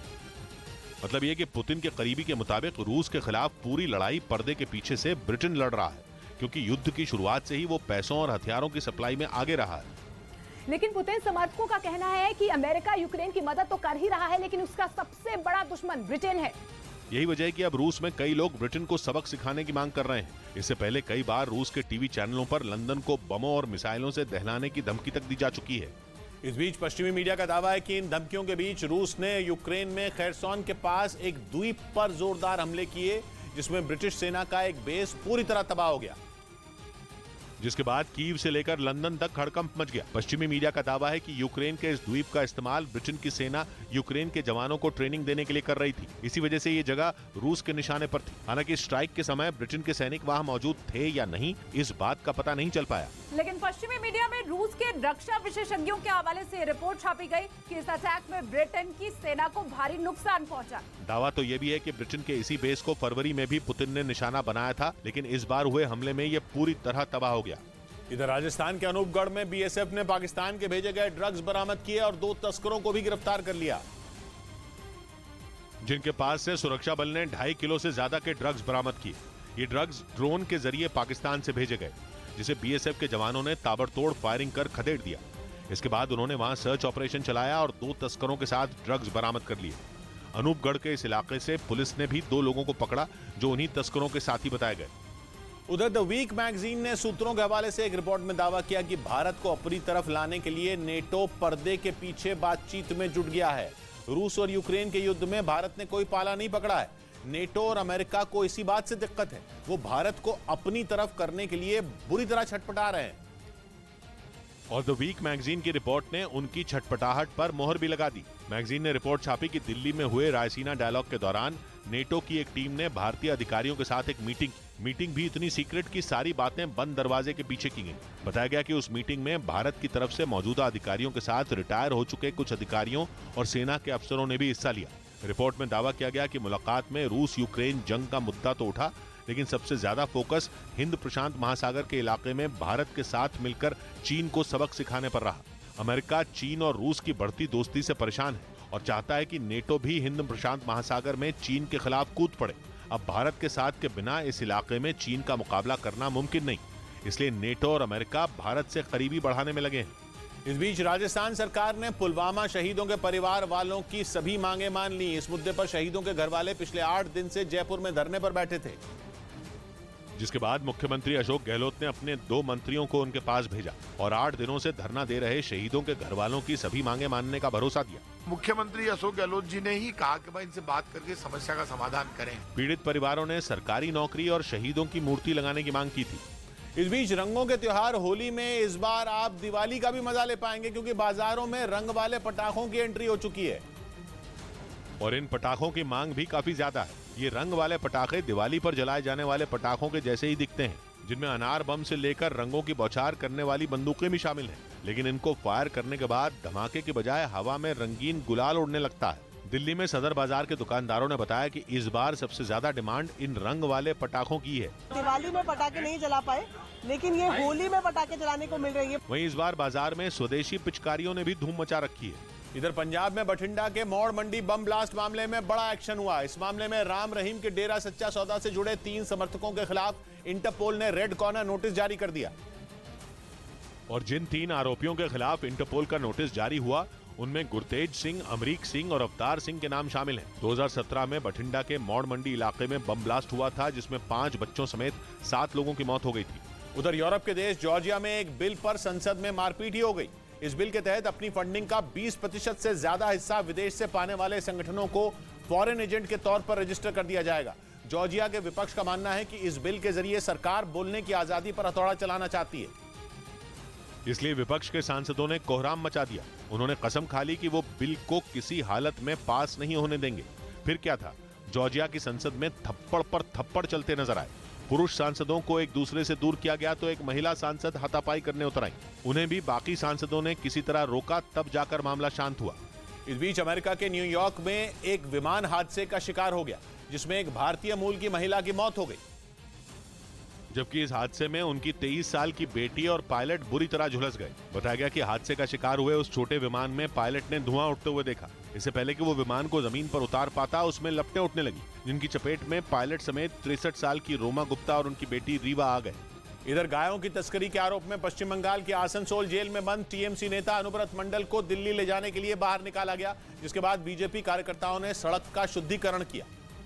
मतलब यह कि पुतिन के करीबी के मुताबिक रूस के खिलाफ पूरी लड़ाई पर्दे के पीछे से ब्रिटेन लड़ रहा है, क्योंकि युद्ध की शुरुआत से ही वो पैसों और हथियारों की सप्लाई में आगे रहा है। लेकिन पुतिन समर्थकों का कहना है कि अमेरिका यूक्रेन की मदद तो कर ही रहा है, लेकिन उसका सबसे बड़ा दुश्मन ब्रिटेन है। यही वजह है कि अब रूस में कई लोग ब्रिटेन को सबक सिखाने की मांग कर रहे हैं। इससे पहले कई बार रूस के टीवी चैनलों पर लंदन को बमों और मिसाइलों से दहलाने की धमकी तक दी जा चुकी है। इस बीच पश्चिमी मीडिया का दावा है कि इन धमकियों के बीच रूस ने यूक्रेन में खैरसोन के पास एक द्वीप पर जोरदार हमले किए, जिसमें ब्रिटिश सेना का एक बेस पूरी तरह तबाह हो गया, जिसके बाद कीव से लेकर लंदन तक हड़कंप मच गया। पश्चिमी मीडिया का दावा है कि यूक्रेन के इस द्वीप का इस्तेमाल ब्रिटेन की सेना यूक्रेन के जवानों को ट्रेनिंग देने के लिए कर रही थी। इसी वजह से ये जगह रूस के निशाने पर थी। हालांकि स्ट्राइक के समय ब्रिटेन के सैनिक वहां मौजूद थे या नहीं, इस बात का पता नहीं चल पाया। लेकिन पश्चिमी मीडिया में रूस के रक्षा विशेषज्ञों के हवाले से रिपोर्ट छापी गई कि इस अटैक में ब्रिटेन की सेना को भारी नुकसान पहुंचा। दावा तो ये भी है कि ब्रिटेन के इसी बेस को फरवरी में भी पुतिन ने निशाना बनाया था, लेकिन इस बार हुए हमले में ये पूरी तरह तबाह हो गया। इधर राजस्थान के अनूपगढ़ में बीएसएफ ने पाकिस्तान के भेजे गए ड्रग्स बरामद किए और दो तस्करों को भी गिरफ्तार कर लिया, जिनके पास से सुरक्षा बल ने ढाई किलो से ज्यादा के ड्रग्स बरामद किए। ये ड्रग्स ड्रोन के जरिए पाकिस्तान से भेजे गए, जिसे बीएसएफ के जवानों ने ताबड़तोड़ फायरिंग कर खदेड़ दिया। इसके बाद उन्होंने वहां सर्च ऑपरेशन चलाया और दो तस्करों के साथ ड्रग्स बरामद कर लिए। अनूपगढ़ के इस इलाके से पुलिस ने भी दो लोगों को पकड़ा, जो उन्हीं तस्करों के साथी बताए गए। उधर द वीक मैगजीन ने सूत्रों के हवाले से एक रिपोर्ट में दावा किया कि भारत को अपनी तरफ लाने के लिए नेटो पर्दे के पीछे बातचीत में जुट गया है। रूस और यूक्रेन के युद्ध में भारत ने कोई पाला नहीं पकड़ा है। नेटो और अमेरिका को इसी बात से दिक्कत है, वो भारत को अपनी तरफ करने के लिए बुरी तरह छटपटा रहे हैं। और द वीक मैगजीन की रिपोर्ट ने उनकी छटपटाहट पर मोहर भी लगा दी। मैगजीन ने रिपोर्ट छापी कि दिल्ली में हुए रायसीना डायलॉग के दौरान नेटो की एक टीम ने भारतीय अधिकारियों के साथ एक मीटिंग मीटिंग भी इतनी सीक्रेट की सारी बातें बंद दरवाजे के पीछे की गई। बताया गया कि उस मीटिंग में भारत की तरफ से मौजूदा अधिकारियों के साथ रिटायर हो चुके कुछ अधिकारियों और सेना के अफसरों ने भी हिस्सा लिया। रिपोर्ट में दावा किया गया कि मुलाकात में रूस यूक्रेन जंग का मुद्दा तो उठा, लेकिन सबसे ज्यादा फोकस हिंद प्रशांत महासागर के इलाके में भारत के साथ मिलकर चीन को सबक सिखाने पर रहा। अमेरिका चीन और रूस की बढ़ती दोस्ती से परेशान है और चाहता है कि नेटो भी हिंद प्रशांत महासागर में चीन के खिलाफ कूद पड़े। अब भारत के साथ के बिना इस इलाके में चीन का मुकाबला करना मुमकिन नहीं, इसलिए नेटो और अमेरिका भारत से करीबी बढ़ाने में लगे हैं। इस बीच राजस्थान सरकार ने पुलवामा शहीदों के परिवार वालों की सभी मांगे मान ली। इस मुद्दे पर शहीदों के घर वाले पिछले आठ दिन से जयपुर में धरने पर बैठे थे, जिसके बाद मुख्यमंत्री अशोक गहलोत ने अपने दो मंत्रियों को उनके पास भेजा और आठ दिनों से धरना दे रहे शहीदों के घर वालों की सभी मांगे मानने का भरोसा दिया। मुख्यमंत्री अशोक गहलोत जी ने ही कहा कि भाई इनसे बात करके समस्या का समाधान करें। पीड़ित परिवारों ने सरकारी नौकरी और शहीदों की मूर्ति लगाने की मांग की थी। इस बीच रंगों के त्योहार होली में इस बार आप दिवाली का भी मजा ले पाएंगे, क्योंकि बाजारों में रंग वाले पटाखों की एंट्री हो चुकी है और इन पटाखों की मांग भी काफी ज्यादा है। ये रंग वाले पटाखे दिवाली पर जलाए जाने वाले पटाखों के जैसे ही दिखते हैं, जिनमें अनार बम से लेकर रंगों की बौछार करने वाली बंदूकें भी शामिल हैं। लेकिन इनको फायर करने के बाद धमाके की बजाय हवा में रंगीन गुलाल उड़ने लगता है। दिल्ली में सदर बाजार के दुकानदारों ने बताया कि इस बार सबसे ज्यादा डिमांड इन रंग वाले पटाखों की है। दिवाली में पटाखे नहीं जला पाए, लेकिन ये होली में पटाखे जलाने को मिल रही है। वहीं इस बार बाजार में स्वदेशी पिचकारियों ने भी धूम मचा रखी है। इधर पंजाब में बठिंडा के मौड़ मंडी बम ब्लास्ट मामले में बड़ा एक्शन हुआ। इस मामले में राम रहीम के डेरा सच्चा सौदा से जुड़े तीन समर्थकों के खिलाफ इंटरपोल ने रेड कॉर्नर नोटिस जारी कर दिया और जिन तीन आरोपियों के खिलाफ इंटरपोल का नोटिस जारी हुआ उनमें गुरतेज सिंह, अमरीक सिंह और अवतार सिंह के नाम शामिल हैं। दो हज़ार सत्रह में बठिंडा के मौड़ मंडी इलाके में बम ब्लास्ट हुआ था, जिसमें पांच बच्चों समेत सात लोगों की मौत हो गई थी। उधर यूरोप के देश जॉर्जिया में एक बिल पर संसद में मारपीट ही हो गई। इस बिल के तहत अपनी फंडिंग का बीस प्रतिशत से ज्यादा हिस्सा विदेश से पाने वाले संगठनों को फॉरेन एजेंट के तौर पर रजिस्टर कर दिया जाएगा। जॉर्जिया के विपक्ष का मानना है कि इस बिल के जरिए सरकार बोलने की आजादी पर हथौड़ा चलाना चाहती है, इसलिए विपक्ष के सांसदों ने कोहराम मचा दिया। उन्होंने कसम खा ली कि वो बिल को किसी हालत में पास नहीं होने देंगे। फिर क्या था, जॉर्जिया की संसद में थप्पड़ पर थप्पड़ चलते नजर आए। पुरुष सांसदों को एक दूसरे से दूर किया गया तो एक महिला सांसद हाथापाई करने उतर आई। उन्हें भी बाकी सांसदों ने किसी तरह रोका, तब जाकर मामला शांत हुआ। इस बीच अमेरिका के न्यूयॉर्क में एक विमान हादसे का शिकार हो गया, जिसमें एक भारतीय मूल की महिला की मौत हो गई, जबकि इस हादसे में उनकी तेईस साल की बेटी और पायलट बुरी तरह झुलस गए। बताया गया कि हादसे का शिकार हुए उस छोटे विमान में पायलट ने धुआं उठते हुए देखा। इससे पहले कि वो विमान को जमीन पर उतार पाता, उसमें लपटें उठने लगी, जिनकी चपेट में पायलट समेत तिरसठ साल की रोमा गुप्ता और उनकी बेटी रीवा आ गए। इधर गायों की तस्करी के आरोप में पश्चिम बंगाल के आसनसोल जेल में बंद टीएमसी नेता अनुव्रत मंडल को दिल्ली ले जाने के लिए बाहर निकाला गया, जिसके बाद बीजेपी कार्यकर्ताओं ने सड़क का शुद्धिकरण किया,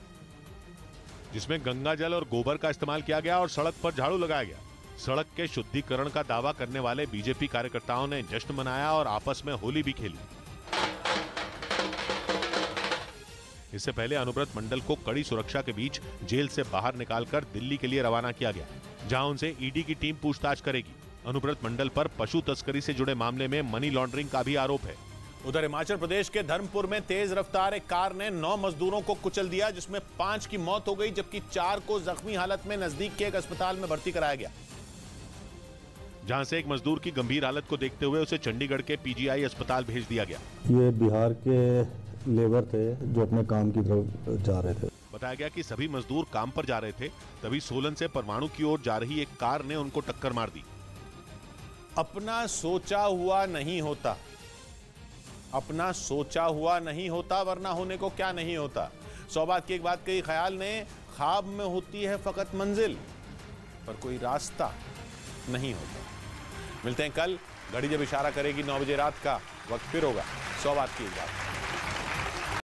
जिसमें गंगा जल और गोबर का इस्तेमाल किया गया और सड़क पर झाड़ू लगाया गया। सड़क के शुद्धिकरण का दावा करने वाले बीजेपी कार्यकर्ताओं ने जश्न मनाया और आपस में होली भी खेली। इससे पहले अनुव्रत मंडल को कड़ी सुरक्षा के बीच जेल से बाहर निकालकर दिल्ली के लिए रवाना किया गया, जहां उनसे ईडी की टीम पूछताछ करेगी। अनुव्रत मंडल पर पशु तस्करी से जुड़े मामले में मनी लॉन्ड्रिंग का भी आरोप है। उधर हिमाचल प्रदेश के धर्मपुर में तेज रफ्तार एक कार ने नौ मजदूरों को कुचल दिया, जिसमें पांच की मौत हो गई, जबकि चार को जख्मी हालत में नजदीक के एक अस्पताल में भर्ती कराया गया, जहां से एक मजदूर की गंभीर हालत को देखते हुए उसे चंडीगढ़ के पीजीआई अस्पताल भेज दिया गया। ये बिहार के लेबर थे जो अपने काम की तरफ जा रहे थे। बताया गया कि सभी मजदूर काम पर जा रहे थे, तभी सोलन से परमाणु की ओर जा रही एक कार ने उनको टक्कर मार दी। अपना सोचा हुआ नहीं होता, अपना सोचा हुआ नहीं होता, वरना होने को क्या नहीं होता। सौ बात की एक बात कही ख्याल ने, ख्वाब में होती है फकत मंजिल, पर कोई रास्ता नहीं होता। मिलते हैं कल, घड़ी जब इशारा करेगी नौ बजे रात का, वक्त फिर होगा सौ बात की एक बात।